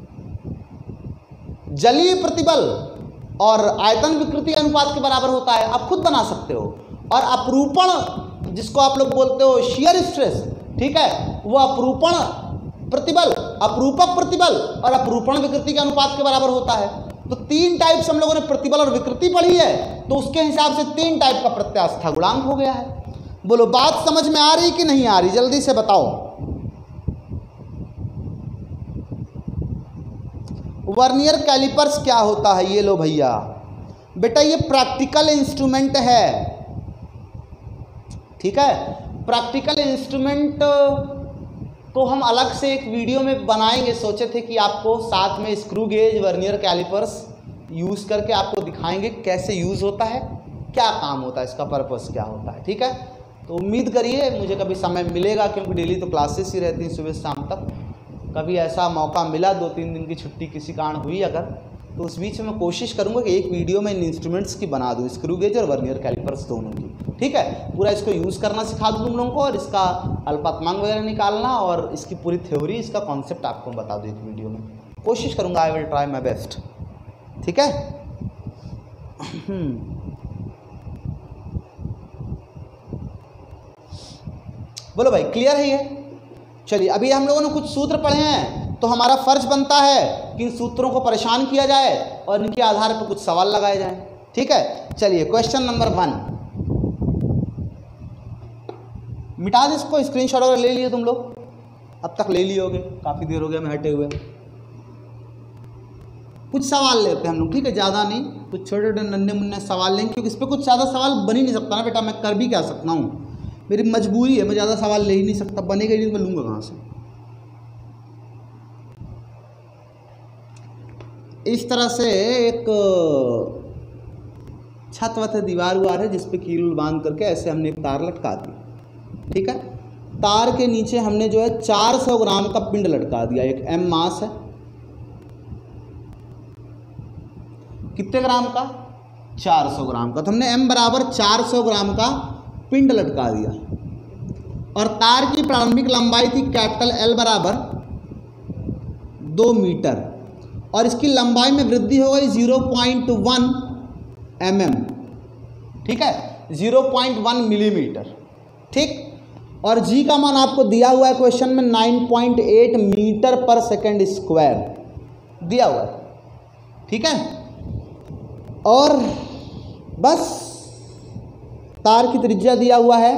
जलीय प्रतिबल और आयतन विकृति अनुपात के बराबर होता है, आप खुद बना सकते हो। और अपरूपण, जिसको आप लोग बोलते हो शियर स्ट्रेस, ठीक है, वो अपरूपण प्रतिबल, अपरूपक प्रतिबल और अपरूपण विकृति के अनुपात के बराबर होता है। तो 3 टाइप से हम लोगों ने प्रतिबल और विकृति पढ़ी है, तो उसके हिसाब से 3 टाइप का प्रत्यास्था गुणांक हो गया है। बोलो बात समझ में आ रही कि नहीं आ रही, जल्दी से बताओ। वर्नियर कैलिपर्स क्या होता है, ये लो भैया, बेटा ये प्रैक्टिकल इंस्ट्रूमेंट है। ठीक है, प्रैक्टिकल इंस्ट्रूमेंट तो हम अलग से एक वीडियो में बनाएंगे, सोचे थे कि आपको साथ में screw gauge vernier calipers use करके आपको दिखाएंगे कैसे यूज़ होता है, क्या काम होता है, इसका पर्पस क्या होता है। ठीक है, तो उम्मीद करिए मुझे कभी समय मिलेगा, क्योंकि डेली तो क्लासेस ही रहती हैं सुबह शाम तक। कभी ऐसा मौका मिला 2-3 दिन की छुट्टी किसी कारण हुई अगर, तो उस बीच में मैं कोशिश करूंगा कि एक वीडियो में इन इंस्ट्रूमेंट्स की बना दूँ, स्क्रू गेज और वर्नियर कैलिपर्स दोनों की। ठीक है, पूरा इसको यूज़ करना सिखा दूँ तुम लोगों को, और इसका अल्पात्मांक वगैरह निकालना और इसकी पूरी थ्योरी, इसका कॉन्सेप्ट आपको बता दूँ एक वीडियो में। कोशिश करूँगा, I will try my best. ठीक है, बोलो भाई, क्लियर है ये? चलिए, अभी हम लोगों ने कुछ सूत्र पढ़े हैं, तो हमारा फर्ज बनता है कि इन सूत्रों को परेशान किया जाए और इनके आधार पर कुछ सवाल लगाए जाएं। ठीक है, चलिए क्वेश्चन नंबर 1, मिटा दे इसको, स्क्रीनशॉट वगैरह ले लिए तुम लोग, अब तक ले लिए होगे, काफ़ी देर हो गया मैं हटे हुए। कुछ सवाल लेते हैं हम लोग, ठीक है, ज़्यादा नहीं, कुछ छोटे छोटे नन्हे मुन्ने सवाल लेंगे, क्योंकि इस पर कुछ ज़्यादा सवाल बन ही नहीं सकता ना बेटा, मैं कर भी क्या सकता हूँ, मेरी मजबूरी है, मैं ज़्यादा सवाल ले ही नहीं सकता, बनेगा ही नहीं, मैं लूँगा कहाँ से। इस तरह से एक छत वत दीवार उवार है जिस पे कील बांध करके ऐसे हमने एक तार लटका दी। ठीक है, तार के नीचे हमने जो है 400 ग्राम का पिंड लटका दिया, एक m मास है, कितने ग्राम का? 400 ग्राम का। तो हमने m बराबर 400 ग्राम का पिंड लटका दिया, और तार की प्रारंभिक लंबाई थी कैपिटल L बराबर 2 मीटर, और इसकी लंबाई में वृद्धि हो गई 0.1 mm। ठीक है, 0.1 मिलीमीटर। ठीक, और g का मान आपको दिया हुआ है क्वेश्चन में 9.8 मीटर पर सेकेंड स्क्वायर दिया हुआ है। ठीक है, और बस तार की त्रिज्या दिया हुआ है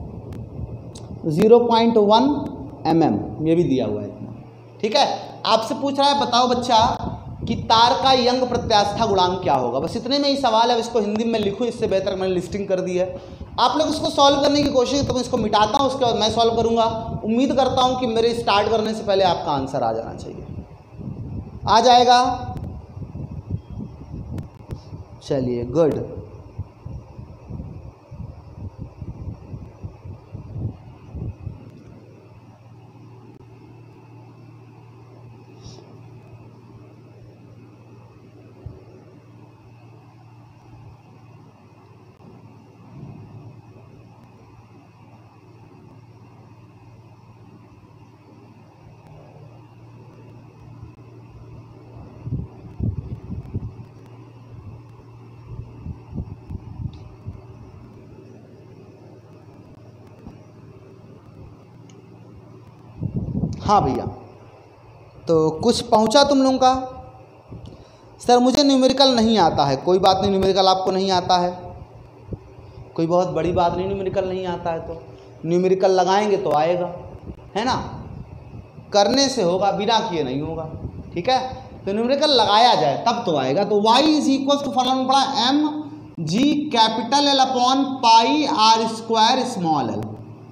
0.1 mm, ये भी दिया हुआ है। ठीक है, आपसे पूछ रहा है बताओ बच्चा कि तार का यंग प्रत्यास्था गुणांक क्या होगा। बस इतने में ही सवाल है, अब इसको हिंदी में लिखूँ, इससे बेहतर मैंने लिस्टिंग कर दी है। आप लोग इसको सॉल्व करने की कोशिश, तो मैं इसको मिटाता हूँ, उसके बाद मैं सॉल्व करूँगा। उम्मीद करता हूँ कि मेरे स्टार्ट करने से पहले आपका आंसर आ जाना चाहिए। आ जाएगा? चलिए, गुड। हाँ भैया, तो कुछ पहुंचा तुम लोगों का? सर मुझे न्यूमेरिकल नहीं आता है। कोई बात नहीं, न्यूमेरिकल आपको नहीं आता है, कोई बहुत बड़ी बात नहीं, न्यूमेरिकल नहीं आता है तो न्यूमेरिकल लगाएंगे तो आएगा, है ना, करने से होगा, बिना किए नहीं होगा। ठीक है, तो न्यूमेरिकल लगाया जाए तब तो आएगा। तो y is equal to formula में पड़ा mg capital L upon pi r square small l।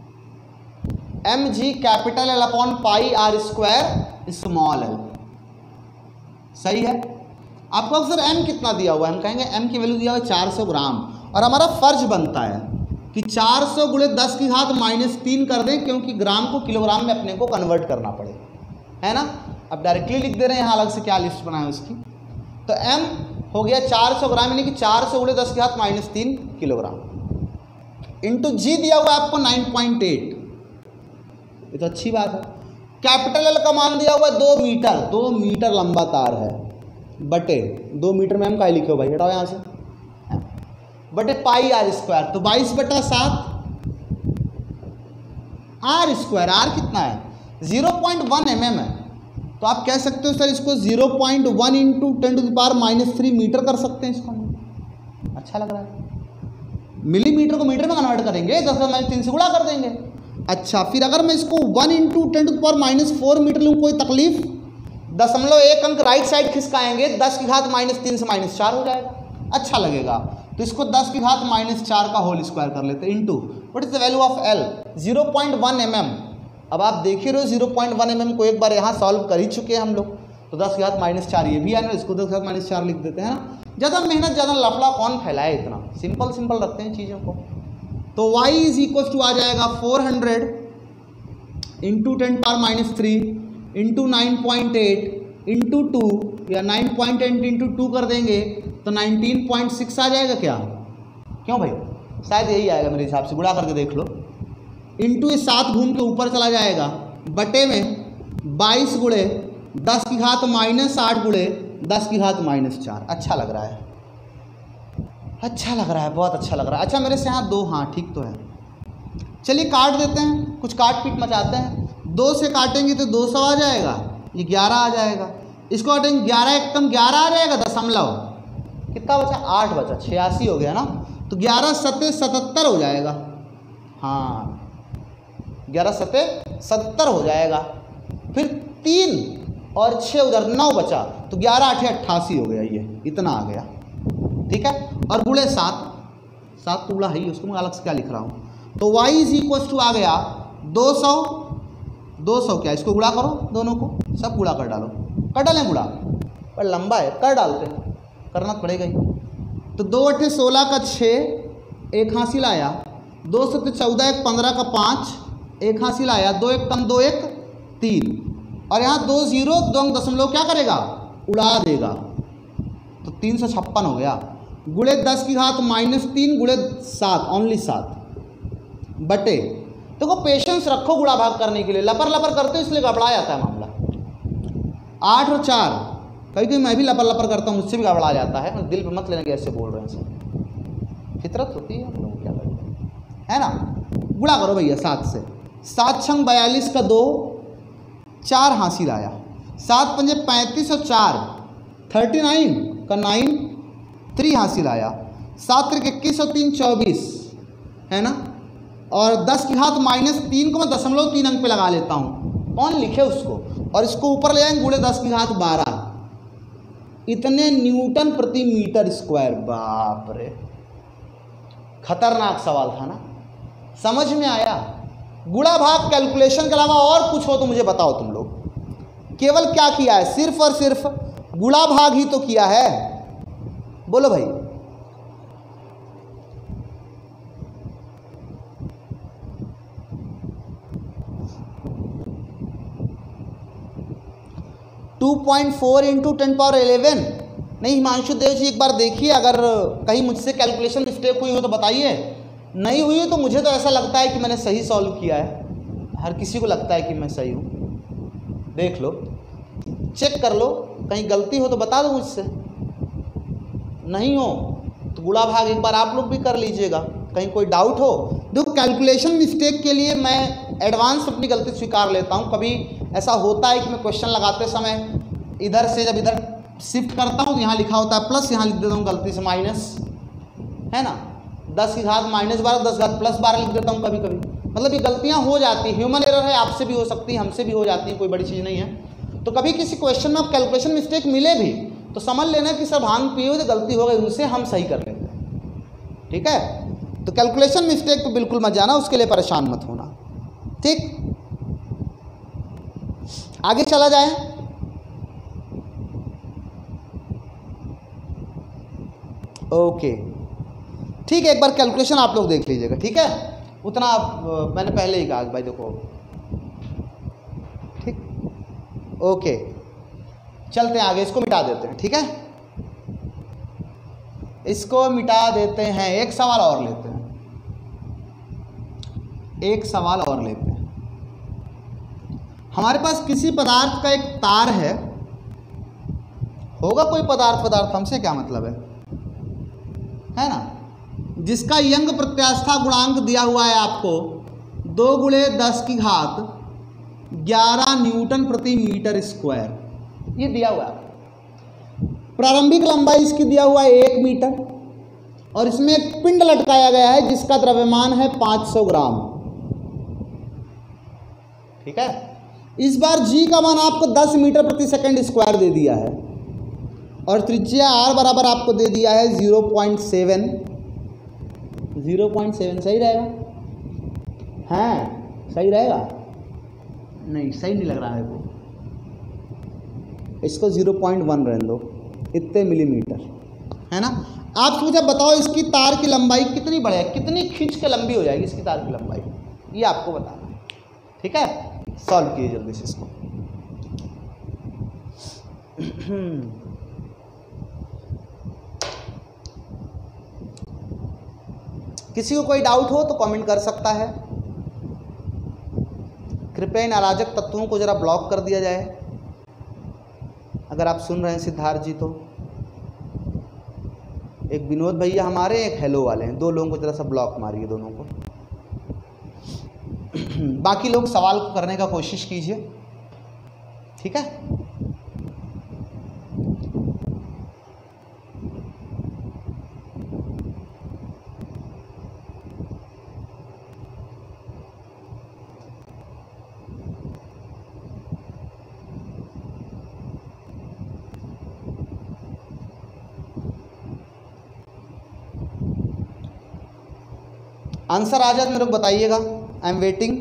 mg capital L upon pi r square small l, सही है। आपको अक्सर m कितना दिया हुआ है, हम कहेंगे m की वैल्यू दिया हुआ है 400 ग्राम, और हमारा फर्ज बनता है कि 400 गुणे 10 की घात -3 कर दें, क्योंकि ग्राम को किलोग्राम में अपने को कन्वर्ट करना पड़े, है ना। अब डायरेक्टली लिख दे रहे हैं, यहाँ अलग से क्या लिस्ट बनाए उसकी। तो m हो गया 400 ग्राम, यानी कि 400 गुणे 10 की घात -3 किलोग्राम, इंटू g दिया हुआ है आपको 9.8, ये तो अच्छी बात है। कैपिटल L का मान दिया हुआ है 2 मीटर, 2 मीटर लंबा तार है, बटे 2 मीटर में हम क्या लिखे हो भाई, हटाओ यहाँ से, बटे पाई r स्क्वायर, तो 22/7 r स्क्वायर। r कितना है? 0.1 mm है, तो आप कह सकते हो सर इसको 0.1 इंटू 10⁻³ मीटर कर सकते हैं इसको। अच्छा लग रहा है। मिलीमीटर को मीटर में कन्वर्ट करेंगे, 10⁻³ से गुणा कर देंगे। अच्छा, फिर अगर मैं इसको 1 इंटू 10⁻⁴ मीटर लूँ, कोई तकलीफ? 0.1 अंक राइट साइड खिसकाएंगे, 10 की घात -3 से -4 हो जाएगा, अच्छा लगेगा। तो इसको 10 की घात -4 का होल स्क्वायर कर लेते हैं, into what is the value of L 0.1 mm, अब आप देख ही रहे हो 0.1 mm को एक बार यहाँ सॉल्व कर ही चुके हैं हम लोग, तो 10⁻⁴ ये भी है ना, इसको 10⁻⁴ लिख देते हैं ना। ज़्यादा मेहनत ज़्यादा लफड़ा कौन फैलाए, इतना सिंपल सिंपल रखते हैं चीज़ों को। तो y = आ जाएगा 400 × 10⁻³ × 9.8 × 2 या 9.8 × 2 कर देंगे तो 19.6 आ जाएगा क्या? क्यों भाई? शायद यही आएगा मेरे हिसाब से, गुणा करके देख लो। इंटू ये 7 घूम के ऊपर चला जाएगा, बटे में 22 गुणे 10 की घात -8 गुणे 10 की घात -4। अच्छा लग रहा है, अच्छा लग रहा है, बहुत अच्छा लग रहा है। अच्छा मेरे से यहाँ 2, हाँ ठीक तो है। चलिए काट देते हैं, कुछ काट पीट मचाते हैं। 2 से काटेंगे तो 200 आ जाएगा, ये 11 आ जाएगा। इसको काटेंगे 11 एकम 11 आ जाएगा, दशमलव कितना बचा? 8 बचा, 86 हो गया ना। तो 11 सत्ते 77 हो जाएगा। हाँ 11 सत्ते 77 हो जाएगा। फिर 3 और 6 उधर 9 बचा, तो 11 8 88 हो गया, ये इतना आ गया। ठीक है, और गुणे 7 तो गुणा है ही, उसको मैं अलग से क्या लिख रहा हूँ। तो y = आ गया 200 क्या, इसको गुणा करो, दोनों को सब गुणा कर डालो, कर डालें गुणा, पर लंबा है कर डालते हैं, करना पड़ेगा ही। तो 2 8 16 का 6, 1 हासिल आया। 2 7 14 1 15 का 5, 1 हासिल आया। 2 1 कम 2 1 3, और यहाँ 2 0 2 दशमलव क्या करेगा? उड़ा देगा, तो 356 हो गया। गुणे 10 की घात -3 गुणे 7, ओनली 7 बटे। देखो पेशेंस रखो गुणा भाग करने के लिए, लपर लपर करते हो इसलिए गड़बड़ा जाता है मामला। 8 और 4, कभी कभी मैं भी लपर लपर करता हूँ, मुझसे भी गड़बड़ा जाता है, दिल पे मत लेना कि ऐसे बोल रहे हैं सर, फितरत होती है हम लोग, क्या करें, है ना। गुणा करो भैया 7 से, 7 छंग 42 का 2, 4 हासिल आया। 7 पंजे 35 और 4 39 का 9, 3 हासिल आया। 7 त्रिक 21 और 3 24, है ना। और 10 की घात -3 को मैं 0.3 अंक पे लगा लेता हूँ, कौन लिखे उसको, और इसको ऊपर ले जाएंगे गुणे 10 की घात 12, इतने न्यूटन प्रति मीटर स्क्वायर। बाप रे, खतरनाक सवाल था ना, समझ में आया। गुणा भाग कैलकुलेशन के अलावा और कुछ हो तो मुझे बताओ तुम लोग। केवल क्या किया है? सिर्फ और सिर्फ गुणा भाग ही तो किया है, बोलो भाई। टू 2.4 × 10⁻11। नहीं हिमांशु देव जी, एक बार देखिए, अगर कहीं मुझसे कैलकुलेशन मिस्टेक हुई हो तो बताइए। नहीं हुई है तो मुझे तो ऐसा लगता है कि मैंने सही सॉल्व किया है। हर किसी को लगता है कि मैं सही हूँ। देख लो, चेक कर लो, कहीं गलती हो तो बता दो मुझसे, नहीं हो तो गुणा भाग एक बार आप लोग भी कर लीजिएगा, कहीं कोई डाउट हो। देखो कैलकुलेशन मिस्टेक के लिए मैं एडवांस अपनी गलती स्वीकार लेता हूँ। कभी ऐसा होता है कि मैं क्वेश्चन लगाते समय इधर से जब इधर शिफ्ट करता हूँ तो यहाँ लिखा होता है प्लस, यहाँ लिख देता हूँ गलती से माइनस, है ना। 10 की घात -12, 10 घात +12 लिख देता हूँ कभी कभी। मतलब ये गलतियाँ हो जाती है, ह्यूमन एरर है, आपसे भी हो सकती है, हमसे भी हो जाती है, कोई बड़ी चीज़ नहीं है। तो कभी किसी क्वेश्चन में आप कैलकुलेशन मिस्टेक मिले भी तो समझ लेना कि सर भांग पिए हुए तो गलती हो गई, उनसे हम सही कर लेते हैं। ठीक है, तो कैलकुलेशन मिस्टेक पे बिल्कुल मत जाना, उसके लिए परेशान मत होना। ठीक, आगे चला जाए। ओके ठीक है, एक बार कैलकुलेशन आप लोग देख लीजिएगा, ठीक है। उतना मैंने पहले ही कहा भाई, देखो ठीक। ओके चलते हैं आगे, इसको मिटा देते हैं, ठीक है, इसको मिटा देते हैं। एक सवाल और लेते हैं, एक सवाल और लेते हैं। हमारे पास किसी पदार्थ का एक तार है, होगा कोई पदार्थ, हमसे क्या मतलब है ना, जिसका यंग प्रत्यास्था गुणांक दिया हुआ है आपको 2 × 10 की घात 11 न्यूटन प्रति मीटर स्क्वायर, ये दिया हुआ है। प्रारंभिक लंबाई इसकी दिया हुआ है 1 मीटर, और इसमें एक पिंड लटकाया गया है जिसका द्रव्यमान है 500 ग्राम। ठीक है, इस बार g का मान आपको 10 मीटर प्रति सेकंड स्क्वायर दे दिया है, और त्रिज्या r बराबर आपको दे दिया है 0.7 सही रहेगा, हाँ सही रहेगा, नहीं सही नहीं लग रहा है वो, इसको 0.1 रहने दो, इतने मिलीमीटर है ना। आप मुझे बताओ इसकी तार की लंबाई कितनी बढ़ेगी, कितनी खींच के लंबी हो जाएगी इसकी तार की लंबाई, ये आपको बताना है। ठीक है, सॉल्व कीजिए जल्दी से इसको। किसी को कोई डाउट हो तो कमेंट कर सकता है। कृपया इन अराजक तत्वों को जरा ब्लॉक कर दिया जाए, अगर आप सुन रहे हैं सिद्धार्थ जी तो। एक विनोद भैया हमारे, एक हेलो वाले हैं, दो लोगों को जरा सा ब्लॉक मारिए दोनों को। बाकी लोग सवाल करने का कोशिश कीजिए, ठीक है। आंसर आ जाए मेरे को बताइएगा, आई एम वेटिंग।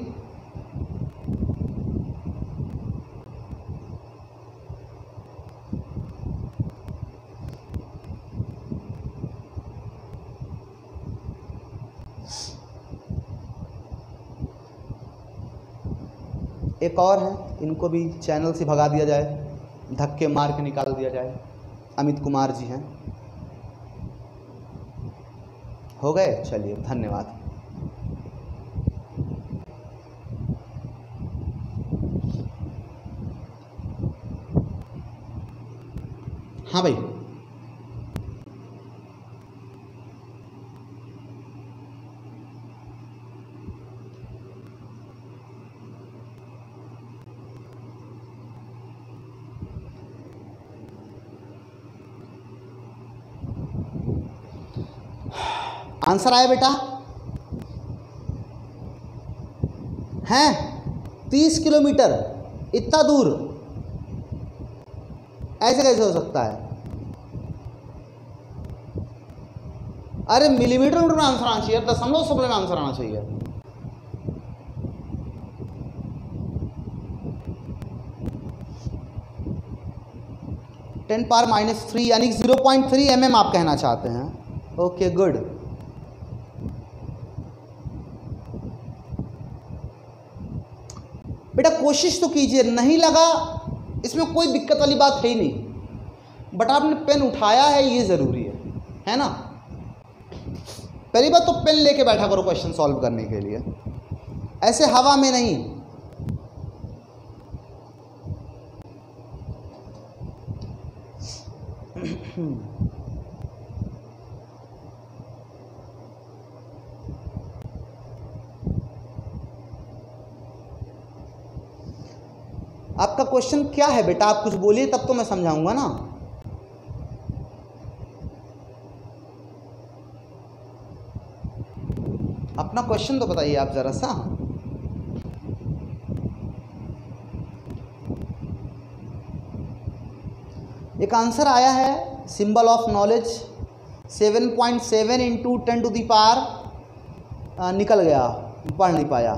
एक और है, इनको भी चैनल से भगा दिया जाए, धक्के मार के निकाल दिया जाए। अमित कुमार जी हैं, हो गए, चलिए धन्यवाद। हाँ भाई, आंसर आया बेटा? हैं 30 किलोमीटर, इतना दूर ऐसे कैसे हो सकता है? अरे मिलीमीटर में आंसर आना चाहिए, दशमलव शब्द में आंसर आना चाहिए। (10⁻³ यानी 0.3 mm आप कहना चाहते हैं। Okay good. बेटा कोशिश तो कीजिए, नहीं लगा इसमें कोई दिक्कत वाली बात है ही नहीं, बट आपने पेन उठाया है ये ज़रूरी है ना। पहली बात तो पेन लेके बैठा करो क्वेश्चन सॉल्व करने के लिए, ऐसे हवा में नहीं। आपका क्वेश्चन क्या है बेटा, आप कुछ बोलिए तब तो मैं समझाऊंगा ना। अपना क्वेश्चन तो बताइए आप जरा सा। एक आंसर आया है, सिंबल ऑफ नॉलेज 7.7 इंटू 10⁻, निकल गया, पढ़ नहीं पाया,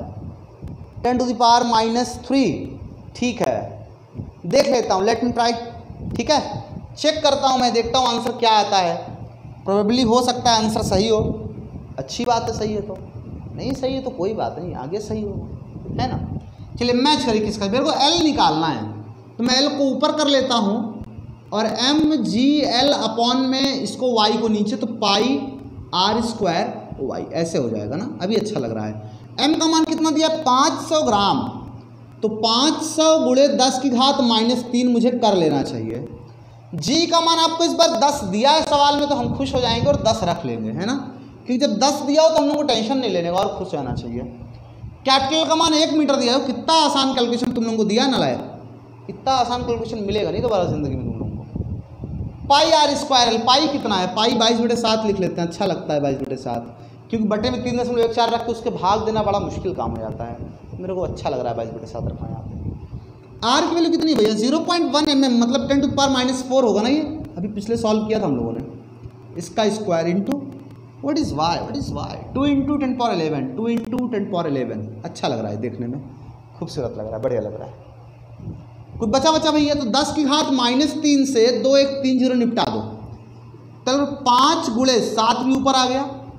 10⁻³ ठीक है, देख लेता हूँ, लेट मी ट्राई। ठीक है, चेक करता हूँ मैं, देखता हूँ आंसर क्या आता है। प्रोबेबली हो सकता है आंसर सही हो, अच्छी बात है, सही है तो, नहीं सही है तो कोई बात नहीं, आगे सही होगा, है ना। चलिए मैच करिए किसका, मेरे को एल निकालना है, तो मैं एल को ऊपर कर लेता हूँ और mgl अपॉन में इसको y को नीचे, तो πr² y ऐसे हो जाएगा ना। अभी अच्छा लग रहा है। m का मान कितना दिया, 500 ग्राम, तो 500 × 10⁻³ मुझे कर लेना चाहिए। g का मान आपको इस बार 10 दिया है सवाल में, तो हम खुश हो जाएंगे और 10 रख लेंगे, है ना, क्योंकि जब 10 दिया हो तो हम लोग को टेंशन नहीं लेने का और खुश रहना चाहिए। कैपिटल का मान 1 मीटर दिया हो, कितना आसान कैलकुलेशन तुम लोगों को दिया ना लायक, इतना आसान कैलकुलेशन मिलेगा नहीं दोबारा जिंदगी में तुम लोगों को। πr², पाई कितना है, पाई 22/7 लिख लेते हैं, अच्छा लगता है 22/7, क्योंकि बटे में 3.14 रख के उसके भाग देना बड़ा मुश्किल काम हो जाता है, मेरे को अच्छा लग रहा है 22/7 रखना यहाँ पे। आर की वैल्यू कितनी है भैया, 0.1 mm, मतलब 10⁻⁴ होगा ना ये, अभी पिछले सॉल्व किया था हम लोगों ने। इसका square into what is y, 2 × 10⁻11, 2 × 10⁻11, अच्छा लग रहा है देखने में, खूबसूरत लग रहा है, बढ़िया लग रहा है। कुछ बचा भैया, तो 10 की घात -3 से 2 1 3 0 निपटा दो। चलो 5 गुणे 7 भी ऊपर आ गया,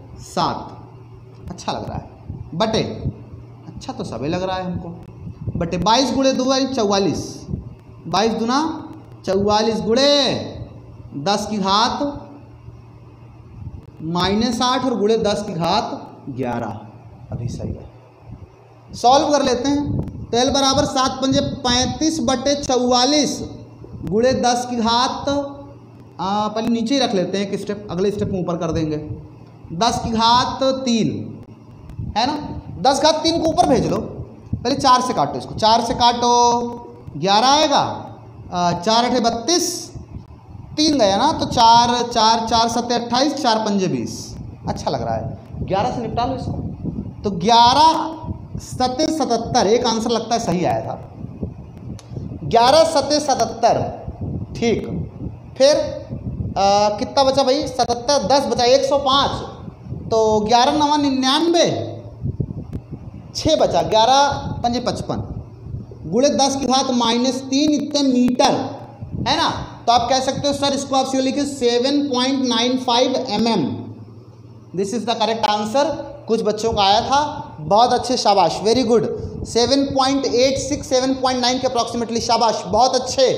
7 अच्छा लग रहा है। बटे, अच्छा तो सभी लग रहा है हमको, बटे 22 गुणे 2 44, 22 दूना 44 गुणे 10 की घात -8 और गुणे 10 की घात 11, अभी सही है। सॉल्व कर लेते हैं। तो L बराबर 7 पंजे 35 बटे 44 गुणे 10 की घात, पहले नीचे ही रख लेते हैं, एक स्टेप अगले स्टेप में ऊपर कर देंगे। 10 की घात 3 है ना, 10 घात 3 को ऊपर भेज लो, पहले 4 से काटो इसको, 4 से काटो 11 आएगा, 4 8 32, 3 गया ना, तो 4 4 4 7 28, 4 पंजे 20, अच्छा लग रहा है। 11 से निपटा लो इसको, तो 11 7 77, एक आंसर लगता है सही आया था, 11 7 77, ठीक। फिर कितना बचा भाई, 77, 10 बचा, 105, तो 11 9 99, 6 बचा, 11 पंजे 55 गुणे 10 की घात -3 इतने मीटर है ना। तो आप कह सकते हो सर इसको आप सीधे लिखिए 7.95 mm, this is the correct answer. कुछ बच्चों का आया था, बहुत अच्छे, शाबाश, वेरी गुड। 7.86 7.9 के अप्रॉक्सीमेटली, शाबाश, बहुत अच्छे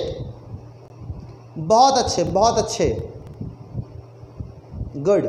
बहुत अच्छे बहुत अच्छे, गुड।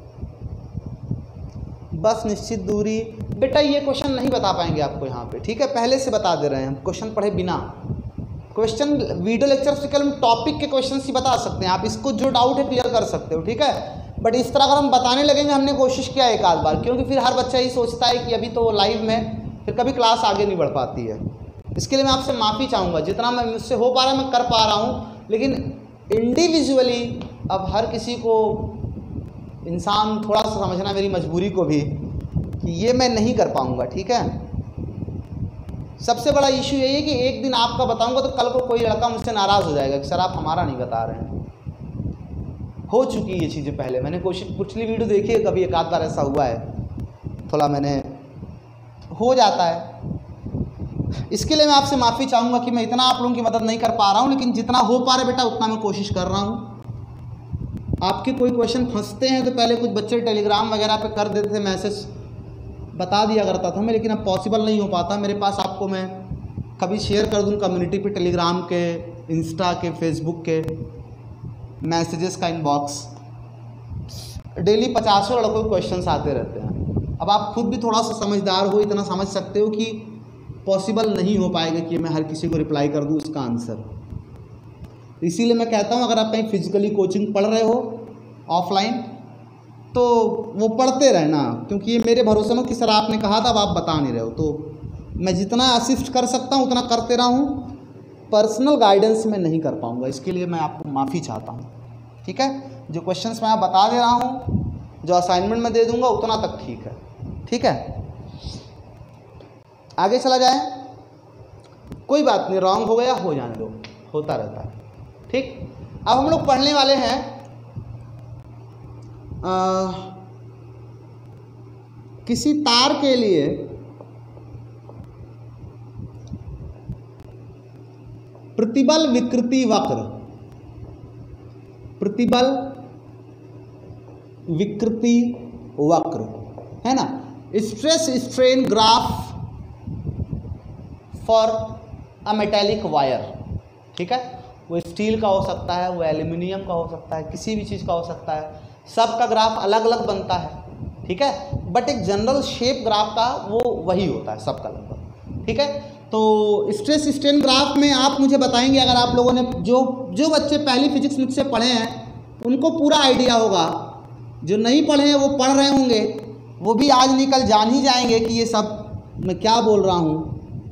बस निश्चित दूरी, बेटा ये क्वेश्चन नहीं बता पाएंगे आपको यहाँ पे, ठीक है, पहले से बता दे रहे हैं हम, क्वेश्चन पढ़े बिना। क्वेश्चन वीडियो लेक्चर से केवल टॉपिक के क्वेश्चन ही बता सकते हैं, आप इसको जो डाउट है क्लियर कर सकते हो, ठीक है। बट इस तरह अगर हम बताने लगेंगे, हमने कोशिश किया एक आध बार, क्योंकि फिर हर बच्चा ही सोचता है कि अभी तो लाइव में, फिर कभी क्लास आगे नहीं बढ़ पाती है। इसके लिए मैं आपसे माफ़ी चाहूँगा, जितना मैं मुझसे हो पा रहा है मैं कर पा रहा हूँ, लेकिन इंडिविजुअली अब हर किसी को इंसान थोड़ा सा समझना मेरी मजबूरी को भी, कि ये मैं नहीं कर पाऊँगा, ठीक है। सबसे बड़ा इशू यही है कि एक दिन आपका बताऊँगा तो कल को कोई लड़का मुझसे नाराज़ हो जाएगा कि सर आप हमारा नहीं बता रहे हैं। हो चुकी ये चीज़ें पहले, मैंने कोशिश, पिछली वीडियो देखी है, कभी एक आध बार ऐसा हुआ है, थोड़ा मैंने हो जाता है। इसके लिए मैं आपसे माफ़ी चाहूँगा कि मैं इतना आप लोगों की मदद नहीं कर पा रहा हूँ, लेकिन जितना हो पा रहा है बेटा उतना मैं कोशिश कर रहा हूँ। आपके कोई क्वेश्चन फंसते हैं तो पहले कुछ बच्चे टेलीग्राम वगैरह पे कर देते थे, मैसेज बता दिया करता था मैं, लेकिन अब पॉसिबल नहीं हो पाता मेरे पास। आपको मैं कभी शेयर कर दूँ कम्युनिटी पे, टेलीग्राम के, इंस्टा के, फेसबुक के मैसेजेस का इनबॉक्स, डेली 50 लड़कों के क्वेश्चंस आते रहते हैं। अब आप खुद भी थोड़ा सा समझदार हो, इतना समझ सकते हो कि पॉसिबल नहीं हो पाएगा कि मैं हर किसी को रिप्लाई कर दूं उसका आंसर। इसीलिए मैं कहता हूं अगर आप कहीं फिजिकली कोचिंग पढ़ रहे हो ऑफलाइन, तो वो पढ़ते रहना, क्योंकि ये मेरे भरोसे में कि सर आपने कहा था अब आप बता नहीं रहे हो, तो मैं जितना असिस्ट कर सकता हूँ उतना करते रहा हूँ। पर्सनल गाइडेंस में नहीं कर पाऊँगा, इसके लिए मैं आपको माफ़ी चाहता हूँ, ठीक है। जो क्वेश्चंस मैं आप बता दे रहा हूँ, जो असाइनमेंट में दे दूँगा उतना तक ठीक है, ठीक है। आगे चला जाए, कोई बात नहीं, रॉन्ग हो गया हो जाने दो, होता रहता है, ठीक। अब हम लोग पढ़ने वाले हैं किसी तार के लिए प्रतिबल विकृति वक्र, प्रतिबल विकृति वक्र है ना, stress strain graph for a metallic wire, ठीक है। वो स्टील का हो सकता है, वो एल्यूमिनियम का हो सकता है, किसी भी चीज़ का हो सकता है, सबका ग्राफ अलग अलग बनता है, ठीक है। बट एक जनरल शेप ग्राफ का वो वही होता है सबका लगभग, ठीक है। तो स्ट्रेस स्ट्रेन ग्राफ में आप मुझे बताएंगे, अगर आप लोगों ने जो बच्चे पहली फिजिक्स मुझसे पढ़े हैं उनको पूरा आइडिया होगा, जो नहीं पढ़े हैं वो पढ़ रहे होंगे, वो भी आज नहीं कल जान ही जाएंगे कि ये सब मैं क्या बोल रहा हूँ।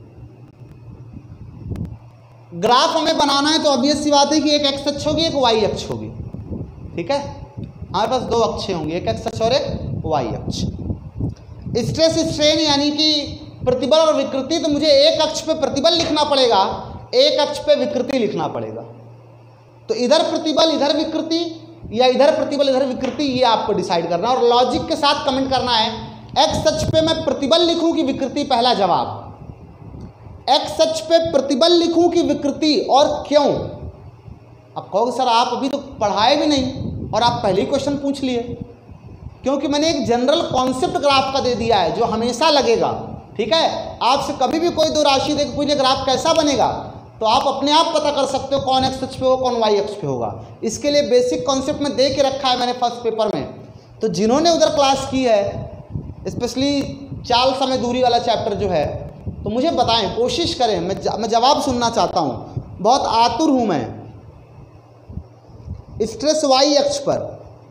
ग्राफ हमें बनाना है तो ऑब्वियस सी बात है कि एक एक्स अक्ष होगी, एक वाई अक्ष होगी, ठीक है। हमारे पास दो अक्षें होंगी, एक एक्स अक्ष और एक वाई अक्ष। स्ट्रेस स्ट्रेन यानी कि प्रतिबल और विकृति, तो मुझे एक अक्ष पे प्रतिबल लिखना पड़ेगा, एक अक्ष पे विकृति लिखना पड़ेगा। तो इधर प्रतिबल इधर विकृति, या इधर प्रतिबल इधर विकृति, ये आपको डिसाइड करना है और लॉजिक के साथ कमेंट करना है। एक्स अक्ष पे मैं प्रतिबल लिखूं कि विकृति, पहला जवाब। एक्स अक्ष पे प्रतिबल लिखूं कि विकृति, और क्यों? अब कहोगे सर आप अभी तो पढ़ाए भी नहीं और आप पहले ही क्वेश्चन पूछ लिए। क्योंकि मैंने एक जनरल कॉन्सेप्ट ग्राफ का दे दिया है जो हमेशा लगेगा। ठीक है, आपसे कभी भी कोई दो राशि देकर पूछे ग्राफ कैसा बनेगा, तो आप अपने आप पता कर सकते हो कौन एक्स अक्ष पे होगा, कौन वाई अक्ष पे होगा। इसके लिए बेसिक कॉन्सेप्ट में दे के रखा है मैंने फर्स्ट पेपर में। तो जिन्होंने उधर क्लास की है, स्पेशली चाल समय दूरी वाला चैप्टर जो है, तो मुझे बताएं, कोशिश करें, मैं जवाब सुनना चाहता हूँ, बहुत आतुर हूँ मैं। स्ट्रेस वाई अक्ष पर,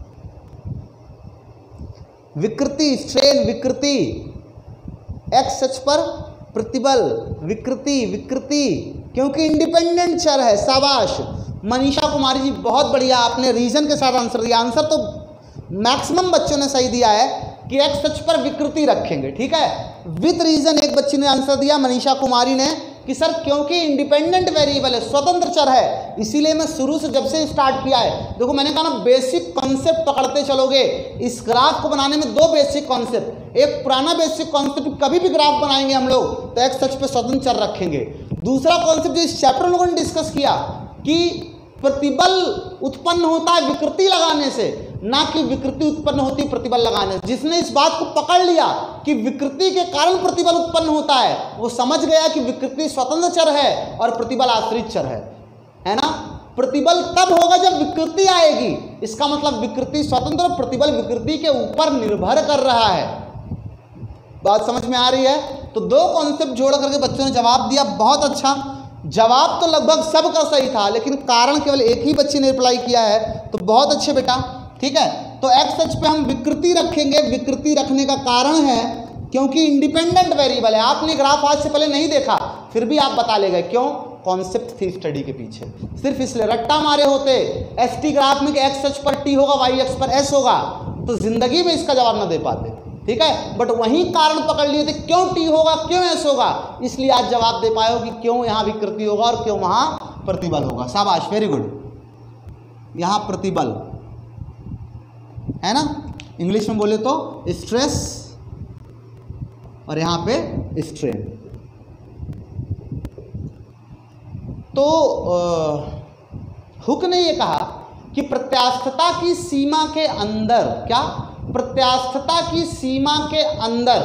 विकृति स्ट्रेन विकृति, एक्स अक्ष पर प्रतिबल विकृति विकृति, क्योंकि इंडिपेंडेंट चर है। शाबाश मनीषा कुमारी जी, बहुत बढ़िया, आपने रीजन के साथ आंसर दिया। आंसर तो मैक्सिमम बच्चों ने सही दिया है कि एक्स अक्ष पर विकृति रखेंगे। ठीक है, विद रीजन एक बच्ची ने आंसर दिया, मनीषा कुमारी ने, कि सर क्योंकि इंडिपेंडेंट वेरिएबल है, स्वतंत्र चर है, इसीलिए मैं शुरू से जब से स्टार्ट किया है, देखो मैंने कहा ना बेसिक कॉन्सेप्ट पकड़ते चलोगे। इस ग्राफ को बनाने में दो बेसिक कॉन्सेप्ट, एक पुराना बेसिक कॉन्सेप्ट, कभी भी ग्राफ बनाएंगे हम लोग तो एक्स अक्ष पे स्वतंत्र चर रखेंगे। दूसरा कॉन्सेप्ट जो इस चैप्टर में लोगों ने डिस्कस किया कि प्रतिबल उत्पन्न होता है विकृति लगाने से, ना कि विकृति उत्पन्न होती प्रतिबल लगाने से। जिसने इस बात को पकड़ लिया कि विकृति के कारण प्रतिबल उत्पन्न होता है, वो समझ गया कि विकृति स्वतंत्र चर है और प्रतिबल आश्रित चर है ना। प्रतिबल तब होगा जब विकृति आएगी, इसका मतलब विकृति स्वतंत्र और प्रतिबल विकृति के ऊपर निर्भर कर रहा है। बात समझ में आ रही है? तो दो कॉन्सेप्ट जोड़ करके बच्चों ने जवाब दिया, बहुत अच्छा। जवाब तो लगभग सबका सही था, लेकिन कारण केवल एक ही बच्चे ने रिप्लाई किया है, तो बहुत अच्छे बेटा। ठीक है, तो एक्स अक्ष पे हम विकृति रखेंगे। विकृति रखने का कारण है क्योंकि इंडिपेंडेंट वेरिएबल है। आपने ग्राफ आज से पहले नहीं देखा, फिर भी आप बता ले गए, क्यों? कॉन्सेप्ट थी स्टडी के पीछे, सिर्फ इसलिए रट्टा मारे होते एसटी ग्राफ में कि एक्स अक्ष पर टी होगा, वाई अक्ष पर एस होगा, तो जिंदगी में इसका जवाब न दे पाते। ठीक है, बट वही कारण पकड़ लिए थे, क्यों टी होगा, क्यों एस होगा, इसलिए आज जवाब दे पाए हो कि क्यों यहाँ विकृति होगा और क्यों वहाँ प्रतिबल होगा। शाबाश, वेरी गुड। यहाँ प्रतिबल है ना, इंग्लिश में बोले तो स्ट्रेस, और यहाँ पे स्ट्रेन। तो हुक ने ये कहा कि प्रत्यास्थता की सीमा के अंदर, क्या? प्रत्यास्थता की सीमा के अंदर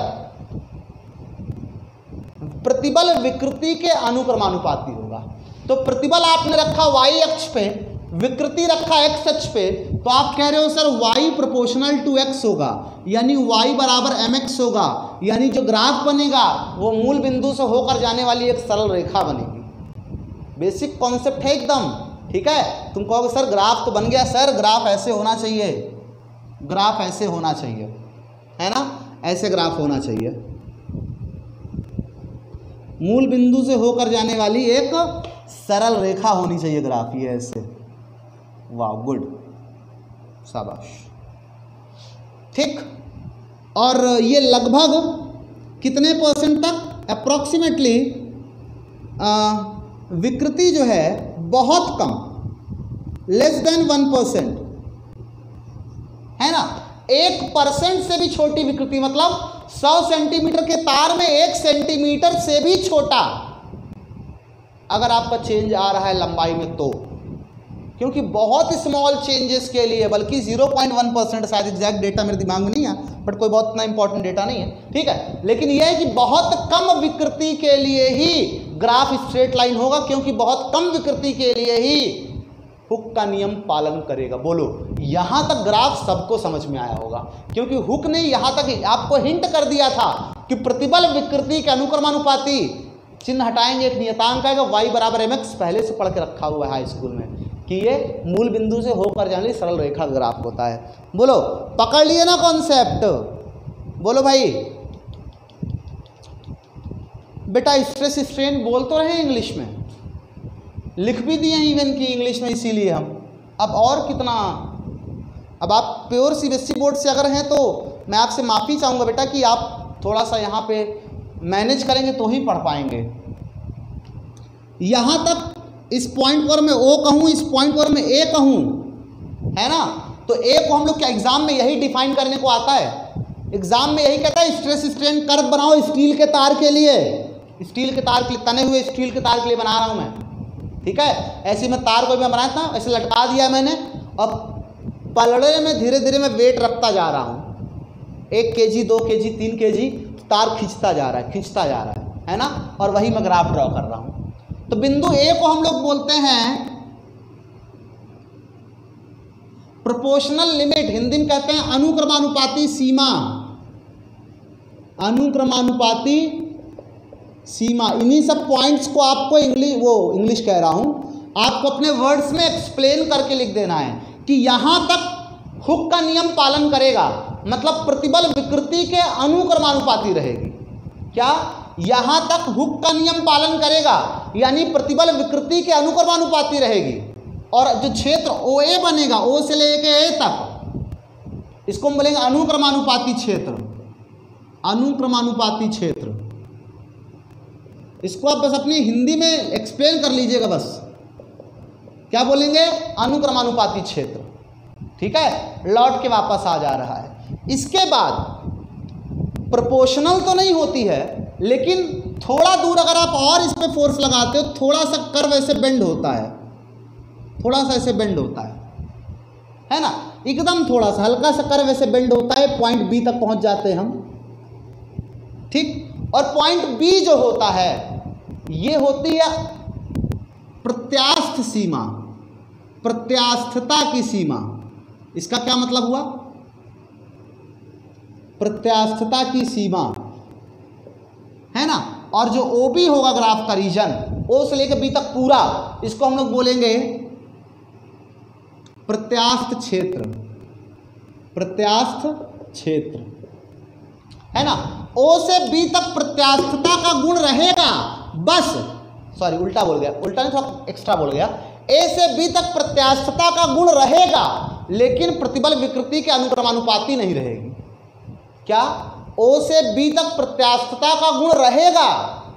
प्रतिबल विकृति के अनुक्रमानुपाती होगा। तो प्रतिबल आपने रखा वाई अक्ष पे, विकृति रखा एक्स अक्ष पे, तो आप कह रहे हो sir y proportional to x होगा, यानी y बराबर mx होगा, यानी जो ग्राफ बनेगा वो मूल बिंदु से होकर जाने वाली एक सरल रेखा बनेगी। बेसिक कॉन्सेप्ट है एकदम। ठीक है, तुम कहोगे सर ग्राफ तो बन गया, सर ग्राफ ऐसे होना चाहिए, ग्राफ ऐसे होना चाहिए, है ना, ऐसे ग्राफ होना चाहिए, मूल बिंदु से होकर जाने वाली एक सरल रेखा होनी चाहिए ग्राफ, ये ऐसे। वाह, गुड, शाबाश। ठीक, और ये लगभग कितने परसेंट तक? अप्रॉक्सीमेटली विकृति जो है बहुत कम, लेस देन 1%, है ना। 1% से भी छोटी विकृति, मतलब 100 सेंटीमीटर के तार में 1 सेंटीमीटर से भी छोटा अगर आपका चेंज आ रहा है लंबाई में, तो क्योंकि बहुत स्मॉल चेंजेस के लिए, बल्कि 0.1%, शायद एग्जैक्ट डेटा मेरे दिमाग में नहीं है, बट कोई बहुत इतना इंपॉर्टेंट डेटा नहीं है। ठीक है, लेकिन यह है कि बहुत कम विकृति के लिए ही ग्राफ स्ट्रेट लाइन होगा, क्योंकि बहुत कम विकृति के लिए ही हुक का नियम पालन करेगा। बोलो, यहाँ तक ग्राफ सबको समझ में आया होगा, क्योंकि हुक ने यहाँ तक आपको हिंट कर दिया था कि प्रतिबल विकृति के अनुक्रमानुपाती, चिन्ह हटाएंगे, एक नियतांक आएगा y बराबर mx, पहले से पढ़ के रखा हुआ है हाई स्कूल में कि ये मूल बिंदु से होकर जाने वाली सरल रेखा ग्राफ होता है। बोलो, पकड़ लिए ना कॉन्सेप्ट? बोलो भाई, बेटा स्ट्रेस स्ट्रेन बोल तो रहे इंग्लिश में, लिख भी दिए इवन की इंग्लिश में, इसीलिए हम अब और कितना। अब आप प्योर सीबीएसई बोर्ड से अगर हैं तो मैं आपसे माफ़ी चाहूँगा बेटा कि आप थोड़ा सा यहाँ पे मैनेज करेंगे तो ही पढ़ पाएंगे। यहाँ तक इस पॉइंट पर मैं ओ कहूँ, इस पॉइंट पर मैं ए कहूँ, है ना, तो ए को हम लोग क्या एग्जाम में यही डिफाइन करने को आता है। एग्जाम में यही कहता है स्ट्रेस स्ट्रेन कर्व बनाओ स्टील के तार के लिए, स्टील के तार के लिए, तने हुए स्टील के तार के लिए बना रहा हूँ मैं, ठीक है। ऐसे मैं तार को भी मैं बनाया था, ऐसे लटका दिया मैंने, अब पलड़े में धीरे धीरे मैं वेट रखता जा रहा हूँ, 1 kg 2 kg 3 kg तार खींचता जा रहा है, खींचता जा रहा है ना, और वही मैं ग्राफ ड्रॉ कर रहा हूँ। तो बिंदु ए को हम लोग बोलते हैं प्रोपोर्शनल लिमिट, हिंदी में कहते हैं अनुक्रमानुपाती सीमा, अनुक्रमानुपाती सीमा। इन्हीं सब पॉइंट्स को आपको इंग्लिश कह रहा हूं, आपको अपने वर्ड्स में एक्सप्लेन करके लिख देना है कि यहां तक हुक का नियम पालन करेगा, मतलब प्रतिबल विकृति के अनुक्रमानुपाती रहेगी। क्या? यहां तक हुक का नियम पालन करेगा, यानी प्रतिबल विकृति के अनुक्रमानुपाती रहेगी। और जो क्षेत्र OA बनेगा, O से लेके A तक, इसको हम बोलेंगे अनुक्रमानुपाती क्षेत्र, अनुक्रमानुपाती क्षेत्र। इसको आप बस अपनी हिंदी में एक्सप्लेन कर लीजिएगा, बस क्या बोलेंगे? अनुक्रमानुपाती क्षेत्र, ठीक है। लौट के वापस आ जा रहा है। इसके बाद प्रोपोर्शनल तो नहीं होती है, लेकिन थोड़ा दूर अगर आप और इस पे फोर्स लगाते हो, थोड़ा सा कर्व ऐसे बेंड होता है, थोड़ा सा ऐसे बेंड होता है ना, एकदम थोड़ा सा हल्का सा कर्व ऐसे बेंड होता है, पॉइंट बी तक पहुंच जाते हैं हम, ठीक। और पॉइंट बी जो होता है ये होती है प्रत्यास्थ सीमा, प्रत्यास्थता की सीमा। इसका क्या मतलब हुआ? प्रत्यास्थता की सीमा, है ना। और जो OB होगा ग्राफ का रीजन, O से लेकर B तक पूरा, इसको हम लोग बोलेंगे प्रत्यास्थ क्षेत्र, प्रत्यास्थ क्षेत्र, है ना। O से B तक प्रत्यास्थता का गुण रहेगा, बस सॉरी उल्टा बोल गया, उल्टा नहीं थोड़ा एक्स्ट्रा बोल गया। A से B तक प्रत्यास्थता का गुण रहेगा, लेकिन प्रतिबल विकृति के अनुक्रमानुपाती नहीं रहेगी। क्या? O से B तक प्रत्यास्थता का गुण रहेगा,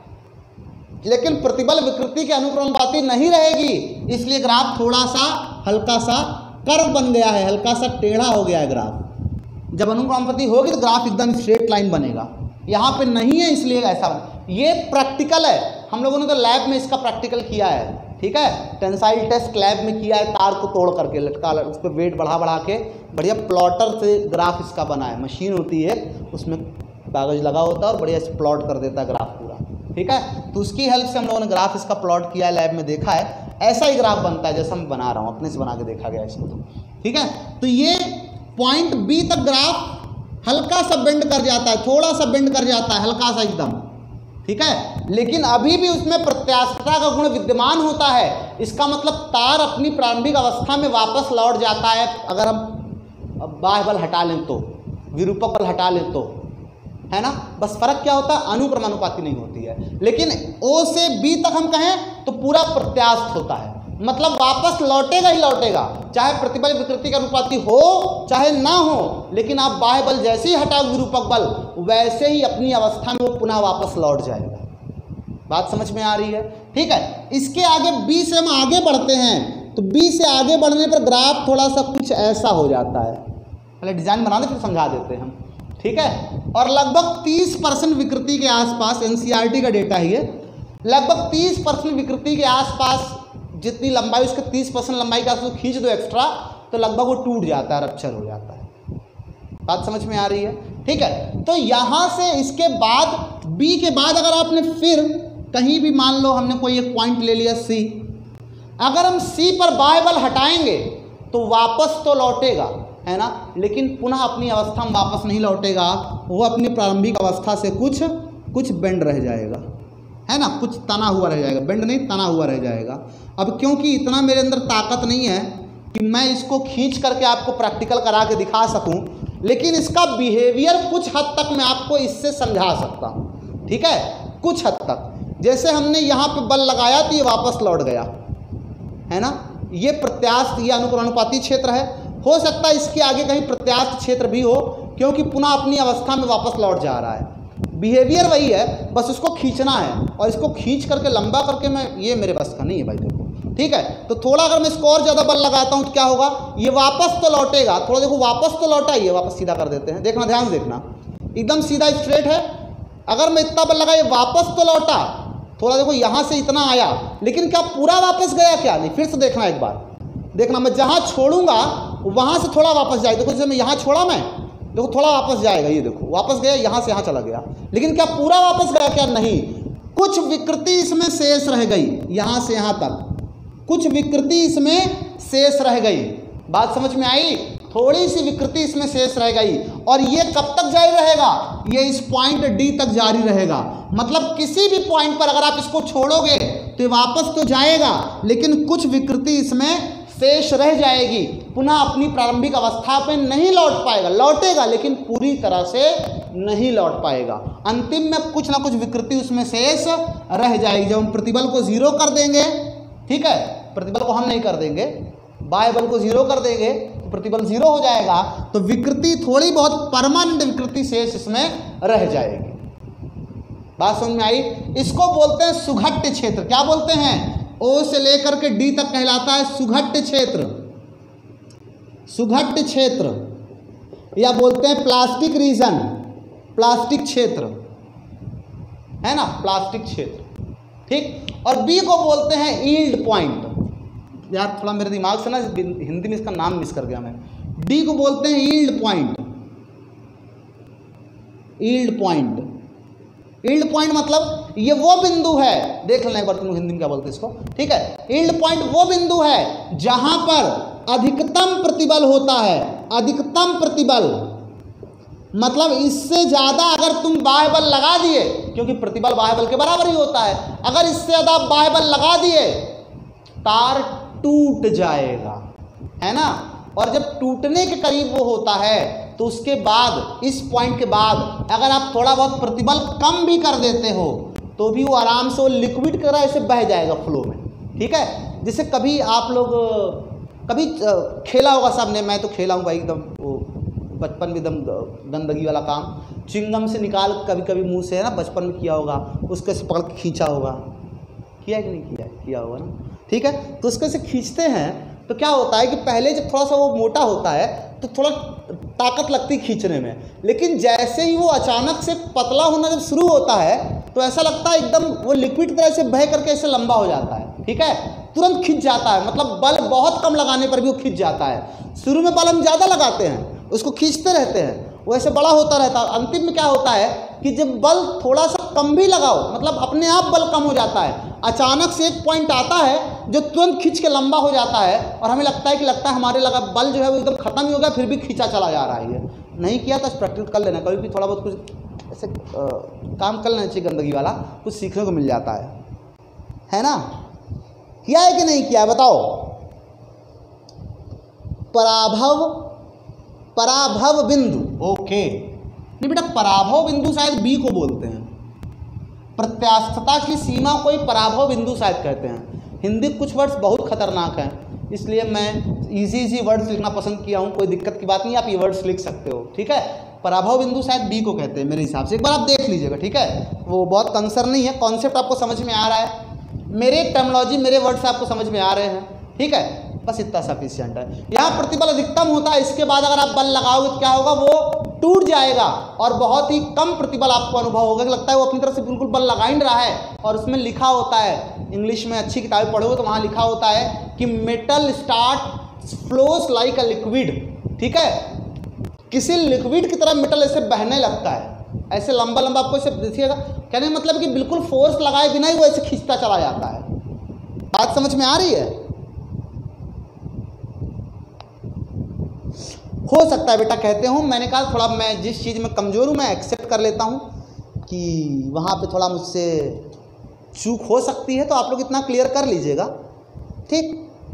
लेकिन प्रतिबल विकृति के अनुक्रमानुपाती नहीं रहेगी। इसलिए ग्राफ थोड़ा सा हल्का सा कर्व बन गया है, हल्का सा टेढ़ा हो गया है ग्राफ। जब अनुक्रमानुपाती होगी तो ग्राफ एकदम स्ट्रेट लाइन बनेगा, यहाँ पे नहीं है इसलिए ऐसा बना। ये प्रैक्टिकल है, हम लोगों ने तो लैब में इसका प्रैक्टिकल किया है, ठीक है। टेंसाइल टेस्ट लैब में किया है, तार को तोड़ करके लटका, उस पर वेट बढ़ा बढ़ा के बढ़िया प्लॉटर से ग्राफ इसका बना है। मशीन होती है, उसमें कागज़ लगा होता है और बढ़िया से प्लॉट कर देता है ग्राफ पूरा, ठीक है। तो उसकी हेल्प से हम लोगों ने ग्राफ इसका प्लॉट किया है, लैब में देखा है, ऐसा ही ग्राफ बनता है जैसा मैं बना रहा हूँ, अपने से बना के देखा गया इसको, तो ठीक है। तो ये पॉइंट बी तक ग्राफ हल्का सा बेंड कर जाता है, थोड़ा सा बेंड कर जाता है, हल्का सा एकदम, ठीक है। लेकिन अभी भी उसमें प्रत्यास्थता का गुण विद्यमान होता है। इसका मतलब तार अपनी प्रारंभिक अवस्था में वापस लौट जाता है, अगर हम बाह्य बल हटा लें तो, विरूपक बल हटा लें तो, है ना। बस फर्क क्या होता है? अनुक्रमानुपाती नहीं होती है। लेकिन O से B तक हम कहें तो पूरा प्रत्यास्थ होता है, मतलब वापस लौटेगा ही लौटेगा, चाहे प्रतिबल विकृति का अनुपाती हो चाहे ना हो। लेकिन आप बाह्य बल जैसे ही हटाओ विरूपक बल, वैसे ही अपनी अवस्था में वो पुनः वापस लौट जाएगा। बात समझ में आ रही है? ठीक है। इसके आगे B से हम आगे बढ़ते हैं, तो B से आगे बढ़ने पर ग्राफ थोड़ा सा कुछ ऐसा हो जाता है। पहले डिजाइन बना दे फिर समझा देते हैं हम, ठीक है। और लगभग 30% विकृति के आसपास, NCERT का डेटा है ये, लगभग 30% विकृति के आसपास जितनी लंबाई, उसके 30% लंबाई का उसको खींच दो एक्स्ट्रा, तो लगभग वो टूट जाता है, रप्चर हो जाता है। बात समझ में आ रही है? ठीक है। तो यहाँ से इसके बाद B के बाद अगर आपने फिर कहीं भी, मान लो हमने कोई एक पॉइंट ले लिया C, अगर हम C पर बाह्य बल हटाएंगे तो वापस तो लौटेगा, है ना, लेकिन पुनः अपनी अवस्था में वापस नहीं लौटेगा, वो अपनी प्रारंभिक अवस्था से कुछ बेंड रह जाएगा, है ना, कुछ तना हुआ रह जाएगा, बेंड नहीं तना हुआ रह जाएगा। अब क्योंकि इतना मेरे अंदर ताकत नहीं है कि मैं इसको खींच करके आपको प्रैक्टिकल करा के दिखा सकूं, लेकिन इसका बिहेवियर कुछ हद तक मैं आपको इससे समझा सकता हूं, ठीक है, कुछ हद तक। जैसे हमने यहाँ पे बल लगाया तो ये वापस लौट गया, है ना, ये प्रत्यास्थ, ये अनुक्रमानुपाती क्षेत्र है। हो सकता है इसके आगे कहीं प्रत्यास्थ क्षेत्र भी हो, क्योंकि पुनः अपनी अवस्था में वापस लौट जा रहा है। बिहेवियर वही है, बस उसको खींचना है, और इसको खींच करके लंबा करके मैं, ये मेरे बस का नहीं है भाई, देखो, ठीक है। तो थोड़ा अगर मैं इसको और ज़्यादा बल लगाता हूँ तो क्या होगा, ये वापस तो लौटेगा, थोड़ा देखो वापस तो लौटा, ये वापस सीधा कर देते हैं, देखना, ध्यान देखना, एकदम सीधा स्ट्रेट है, अगर मैं इतना बल लगा ये वापस तो लौटा, थोड़ा देखो यहाँ से इतना आया, लेकिन क्या पूरा वापस गया क्या? नहीं, फिर से देखना एक बार, देखना मैं जहाँ छोड़ूंगा वहाँ से थोड़ा वापस जाएगा। देखो जैसे मैं यहाँ छोड़ा, मैं देखो थोड़ा वापस जाएगा, ये देखो वापस गया, यहाँ से यहाँ चला गया, लेकिन क्या पूरा वापस गया क्या? नहीं, कुछ विकृति इसमें शेष रह गई, यहाँ से यहाँ तक कुछ विकृति इसमें शेष रह गई। बात समझ में आई? थोड़ी सी विकृति इसमें शेष रह गई, और ये कब तक जारी रहेगा? ये इस पॉइंट डी तक जारी रहेगा। मतलब किसी भी पॉइंट पर अगर आप इसको छोड़ोगे तो ये वापस तो जाएगा, लेकिन कुछ विकृति इसमें शेष रह जाएगी, पुनः अपनी प्रारंभिक अवस्था पे नहीं लौट पाएगा, लौटेगा लेकिन पूरी तरह से नहीं लौट पाएगा। अंतिम में कुछ ना कुछ विकृति उसमें शेष रह जाएगी। जब हम प्रतिबल को जीरो कर देंगे, ठीक है, प्रतिबल को हम नहीं कर देंगे, बाह्य बल को जीरो कर देंगे तो प्रतिबल जीरो हो जाएगा, तो विकृति थोड़ी बहुत परमानेंट विकृति शेष इसमें रह जाएगी। बात समझ में आई? इसको बोलते हैं सुघट्य क्षेत्र। क्या बोलते हैं? ओ से लेकर के डी तक कहलाता है सुघट्य क्षेत्र, सुघट्य क्षेत्र, या बोलते हैं प्लास्टिक रीजन, प्लास्टिक क्षेत्र, है ना, प्लास्टिक क्षेत्र, ठीक। और बी को बोलते हैं यील्ड पॉइंट। यार थोड़ा मेरे दिमाग से ना हिंदी में इसका नाम मिस कर गया मैं। डी को बोलते हैं yield point, yield point. Yield point मतलब ये वो बिंदु है, देख लेना एक बार तुम हिंदी में क्या बोलते हैं इसको, ठीक है। यील्ड पॉइंट वो बिंदु है जहां पर अधिकतम प्रतिबल होता है, अधिकतम प्रतिबल मतलब इससे ज़्यादा अगर तुम बाह्य बल लगा दिए, क्योंकि प्रतिबल बाह्य बल के बराबर ही होता है, अगर इससे ज़्यादा बाह्य बल लगा दिए तार टूट जाएगा, है ना। और जब टूटने के करीब वो होता है तो उसके बाद, इस पॉइंट के बाद अगर आप थोड़ा बहुत प्रतिबल कम भी कर देते हो तो भी वो आराम से वो लिक्विड की तरह ऐसे बह जाएगा फ्लो में, ठीक है। जैसे कभी आप लोग कभी खेला होगा सबने, मैं तो खेला हूँ भाई एकदम, वो बचपन में एकदम गंदगी वाला काम, चिंगम से निकाल कभी कभी मुंह से, है ना, बचपन में किया होगा, उसके से पकड़ के खींचा होगा, किया कि नहीं किया? किया होगा ना, ठीक है। तो उसके से खींचते हैं तो क्या होता है कि पहले जब थोड़ा सा वो मोटा होता है तो थोड़ा ताकत लगती खींचने में, लेकिन जैसे ही वो अचानक से पतला होना जब शुरू होता है तो ऐसा लगता है एकदम वो लिक्विड तरह से बह करके ऐसे लंबा हो जाता है, ठीक है, तुरंत खींच जाता है। मतलब बल बहुत कम लगाने पर भी वो खींच जाता है। शुरू में बल हम ज़्यादा लगाते हैं, उसको खींचते रहते हैं, वो ऐसे बड़ा होता रहता है। अंतिम में क्या होता है कि जब बल थोड़ा सा कम भी लगाओ, मतलब अपने आप बल कम हो जाता है, अचानक से एक पॉइंट आता है जो तुरंत खींच के लंबा हो जाता है और हमें लगता है हमारे लगा बल जो है वो एकदम खत्म ही हो गया, फिर भी खींचा चला जा रहा है। ये नहीं किया तो प्रैक्टिस कर लेना, कभी भी थोड़ा बहुत कुछ ऐसे काम कर लेना चाहिए गंदगी वाला, कुछ सीखने को मिल जाता है ना। किया है कि नहीं किया है बताओ? पराभव बिंदु, ओके। नहीं बेटा, पराभव बिंदु शायद बी को बोलते हैं, प्रत्यास्थता की सीमा को ही पराभव बिंदु शायद कहते हैं। हिंदी कुछ वर्ड्स बहुत खतरनाक हैं, इसलिए मैं इजी वर्ड्स लिखना पसंद किया हूँ। कोई दिक्कत की बात नहीं, आप ये वर्ड्स लिख सकते हो, ठीक है। पराभव बिंदु शायद बी को कहते हैं मेरे हिसाब से, एक बार आप देख लीजिएगा, ठीक है। वो बहुत कंसर्न नहीं है, कॉन्सेप्ट आपको समझ में आ रहा है, मेरे टर्मिनोलॉजी मेरे वर्ड्स आपको समझ में आ रहे हैं, ठीक है, बस इतना सफिशिएंट है। यहाँ प्रतिबल अधिकतम होता है, इसके बाद अगर आप बल लगाओगे तो क्या होगा, वो टूट जाएगा और बहुत ही कम प्रतिबल आपको अनुभव होगा, लगता है वो अपनी तरफ से बिल्कुल बल लगा ही नहीं रहा है। और उसमें लिखा होता है, इंग्लिश में अच्छी किताबें पढ़ोगे तो वहाँ लिखा होता है कि metal start flows like a liquid, ठीक है, किसी लिक्विड की तरह मेटल ऐसे बहने लगता है, ऐसे लंबा लंबा आपको ऐसे देखिएगा। कहने मतलब कि बिल्कुल फोर्स लगाए बिना ही वो ऐसे खींचता चला जाता है। बात समझ में आ रही है? हो सकता है बेटा, कहते हूँ, मैंने कहा थोड़ा मैं जिस चीज़ में कमज़ोर हूँ मैं एक्सेप्ट कर लेता हूँ कि वहाँ पे थोड़ा मुझसे चूक हो सकती है, तो आप लोग इतना क्लियर कर लीजिएगा, ठीक।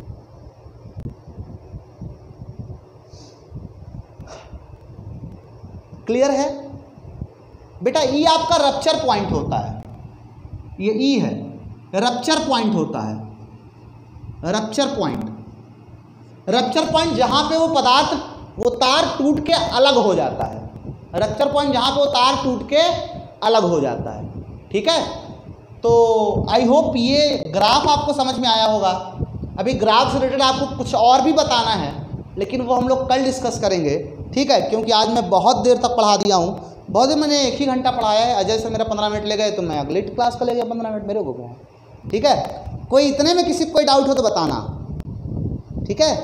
क्लियर है बेटा? ई आपका रप्चर पॉइंट होता है, ये ई है, रप्चर पॉइंट होता है, रप्चर पॉइंट। रप्चर पॉइंट जहाँ पे वो पदार्थ, वो तार टूट के अलग हो जाता है, रप्चर पॉइंट जहाँ पे वो तार टूट के अलग हो जाता है, ठीक है। तो आई होप ये ग्राफ आपको समझ में आया होगा। अभी ग्राफ से रिलेटेड आपको कुछ और भी बताना है, लेकिन वो हम लोग कल डिस्कस करेंगे, ठीक है, क्योंकि आज मैं बहुत देर तक पढ़ा दिया हूँ, बहुत दिन मैंने एक ही घंटा पढ़ाया है, अजय से मेरा 15 मिनट ले गए तो मैं अगले क्लास का ले गया 15 मिनट, मेरे को क्या है। ठीक है, कोई इतने में किसी को कोई डाउट हो तो बताना। ठीक है,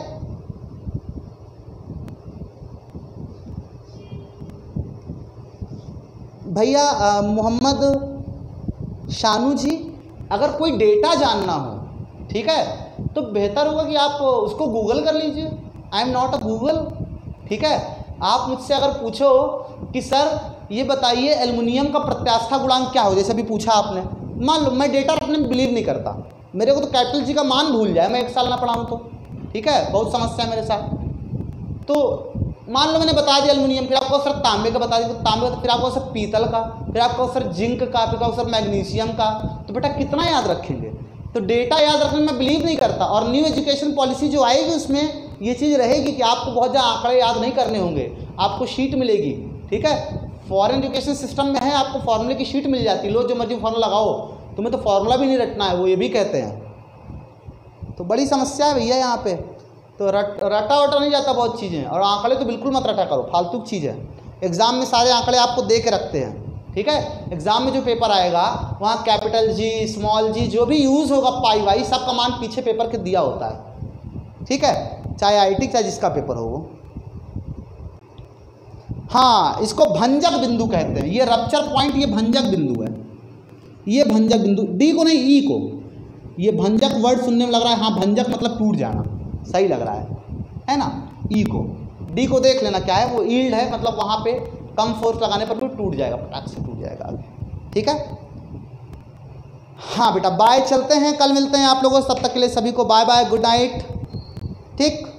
भैया मोहम्मद शानू जी, अगर कोई डेटा जानना हो, ठीक है, तो बेहतर होगा कि आप उसको गूगल कर लीजिए। I am not a Google. ठीक है, आप मुझसे अगर पूछो कि सर ये बताइए एल्युमिनियम का प्रत्यास्था गुणांक क्या हो, जैसे अभी पूछा आपने, मान लो मैं डेटा रखने में बिलीव नहीं करता, मेरे को तो कैपिटल जी का मान भूल जाए, मैं 1 साल ना पढ़ाऊँ तो, ठीक है, बहुत समस्या है मेरे साथ। तो मान लो मैंने बता दिया एल्युमिनियम, फिर आपको सर तांबे का बता दिया, तो तांबे का, फिर आपको सर पीतल का, फिर आपको सर जिंक का, फिर आपको सर मैग्नीशियम का, तो बेटा कितना याद रखेंगे। तो डेटा याद रखने में बिलीव नहीं करता। और न्यू एजुकेशन पॉलिसी जो आएगी उसमें ये चीज़ रहेगी कि आपको बहुत ज़्यादा आंकड़े याद नहीं करने होंगे, आपको शीट मिलेगी। ठीक है, फॉरेन एजुकेशन सिस्टम में है, आपको फॉर्मूले की शीट मिल जाती है, लो जो मर्जी फॉर्मूला लगाओ, तुम्हें तो फॉर्मूला भी नहीं रटना है, वो ये भी कहते हैं। तो बड़ी समस्या है भैया यहाँ पे, तो रटा वटा नहीं जाता बहुत चीज़ें, और आंकड़े तो बिल्कुल मत रटा करो, फालतू की चीज़ है। एग्ज़ाम में सारे आंकड़े आपको दे के रखते हैं। ठीक है, एग्ज़ाम में जो पेपर आएगा वहाँ कैपिटल जी, स्मॉल जी, जो भी यूज़ होगा, पाई वाई, सब कमांड पीछे पेपर के दिया होता है। ठीक है, चाहे आईटी चाहे जिसका पेपर हो वो। हाँ, इसको भंजक बिंदु कहते हैं, ये रप्चर पॉइंट, ये भंजक बिंदु है, ये भंजक बिंदु, डी को नहीं ई को। ये भंजक वर्ड सुनने में लग रहा है, हाँ भंजक मतलब टूट जाना, सही लग रहा है ना। ई को, डी को देख लेना क्या है, वो ईल्ड है, मतलब वहाँ पे कम फोर्स लगाने पर भी टूट जाएगा, पटाख से टूट जाएगा आगे। ठीक है, हाँ बेटा बाय, चलते हैं, कल मिलते हैं आप लोगों से, तब तक के लिए सभी को बाय बाय, गुड नाइट। ठीक।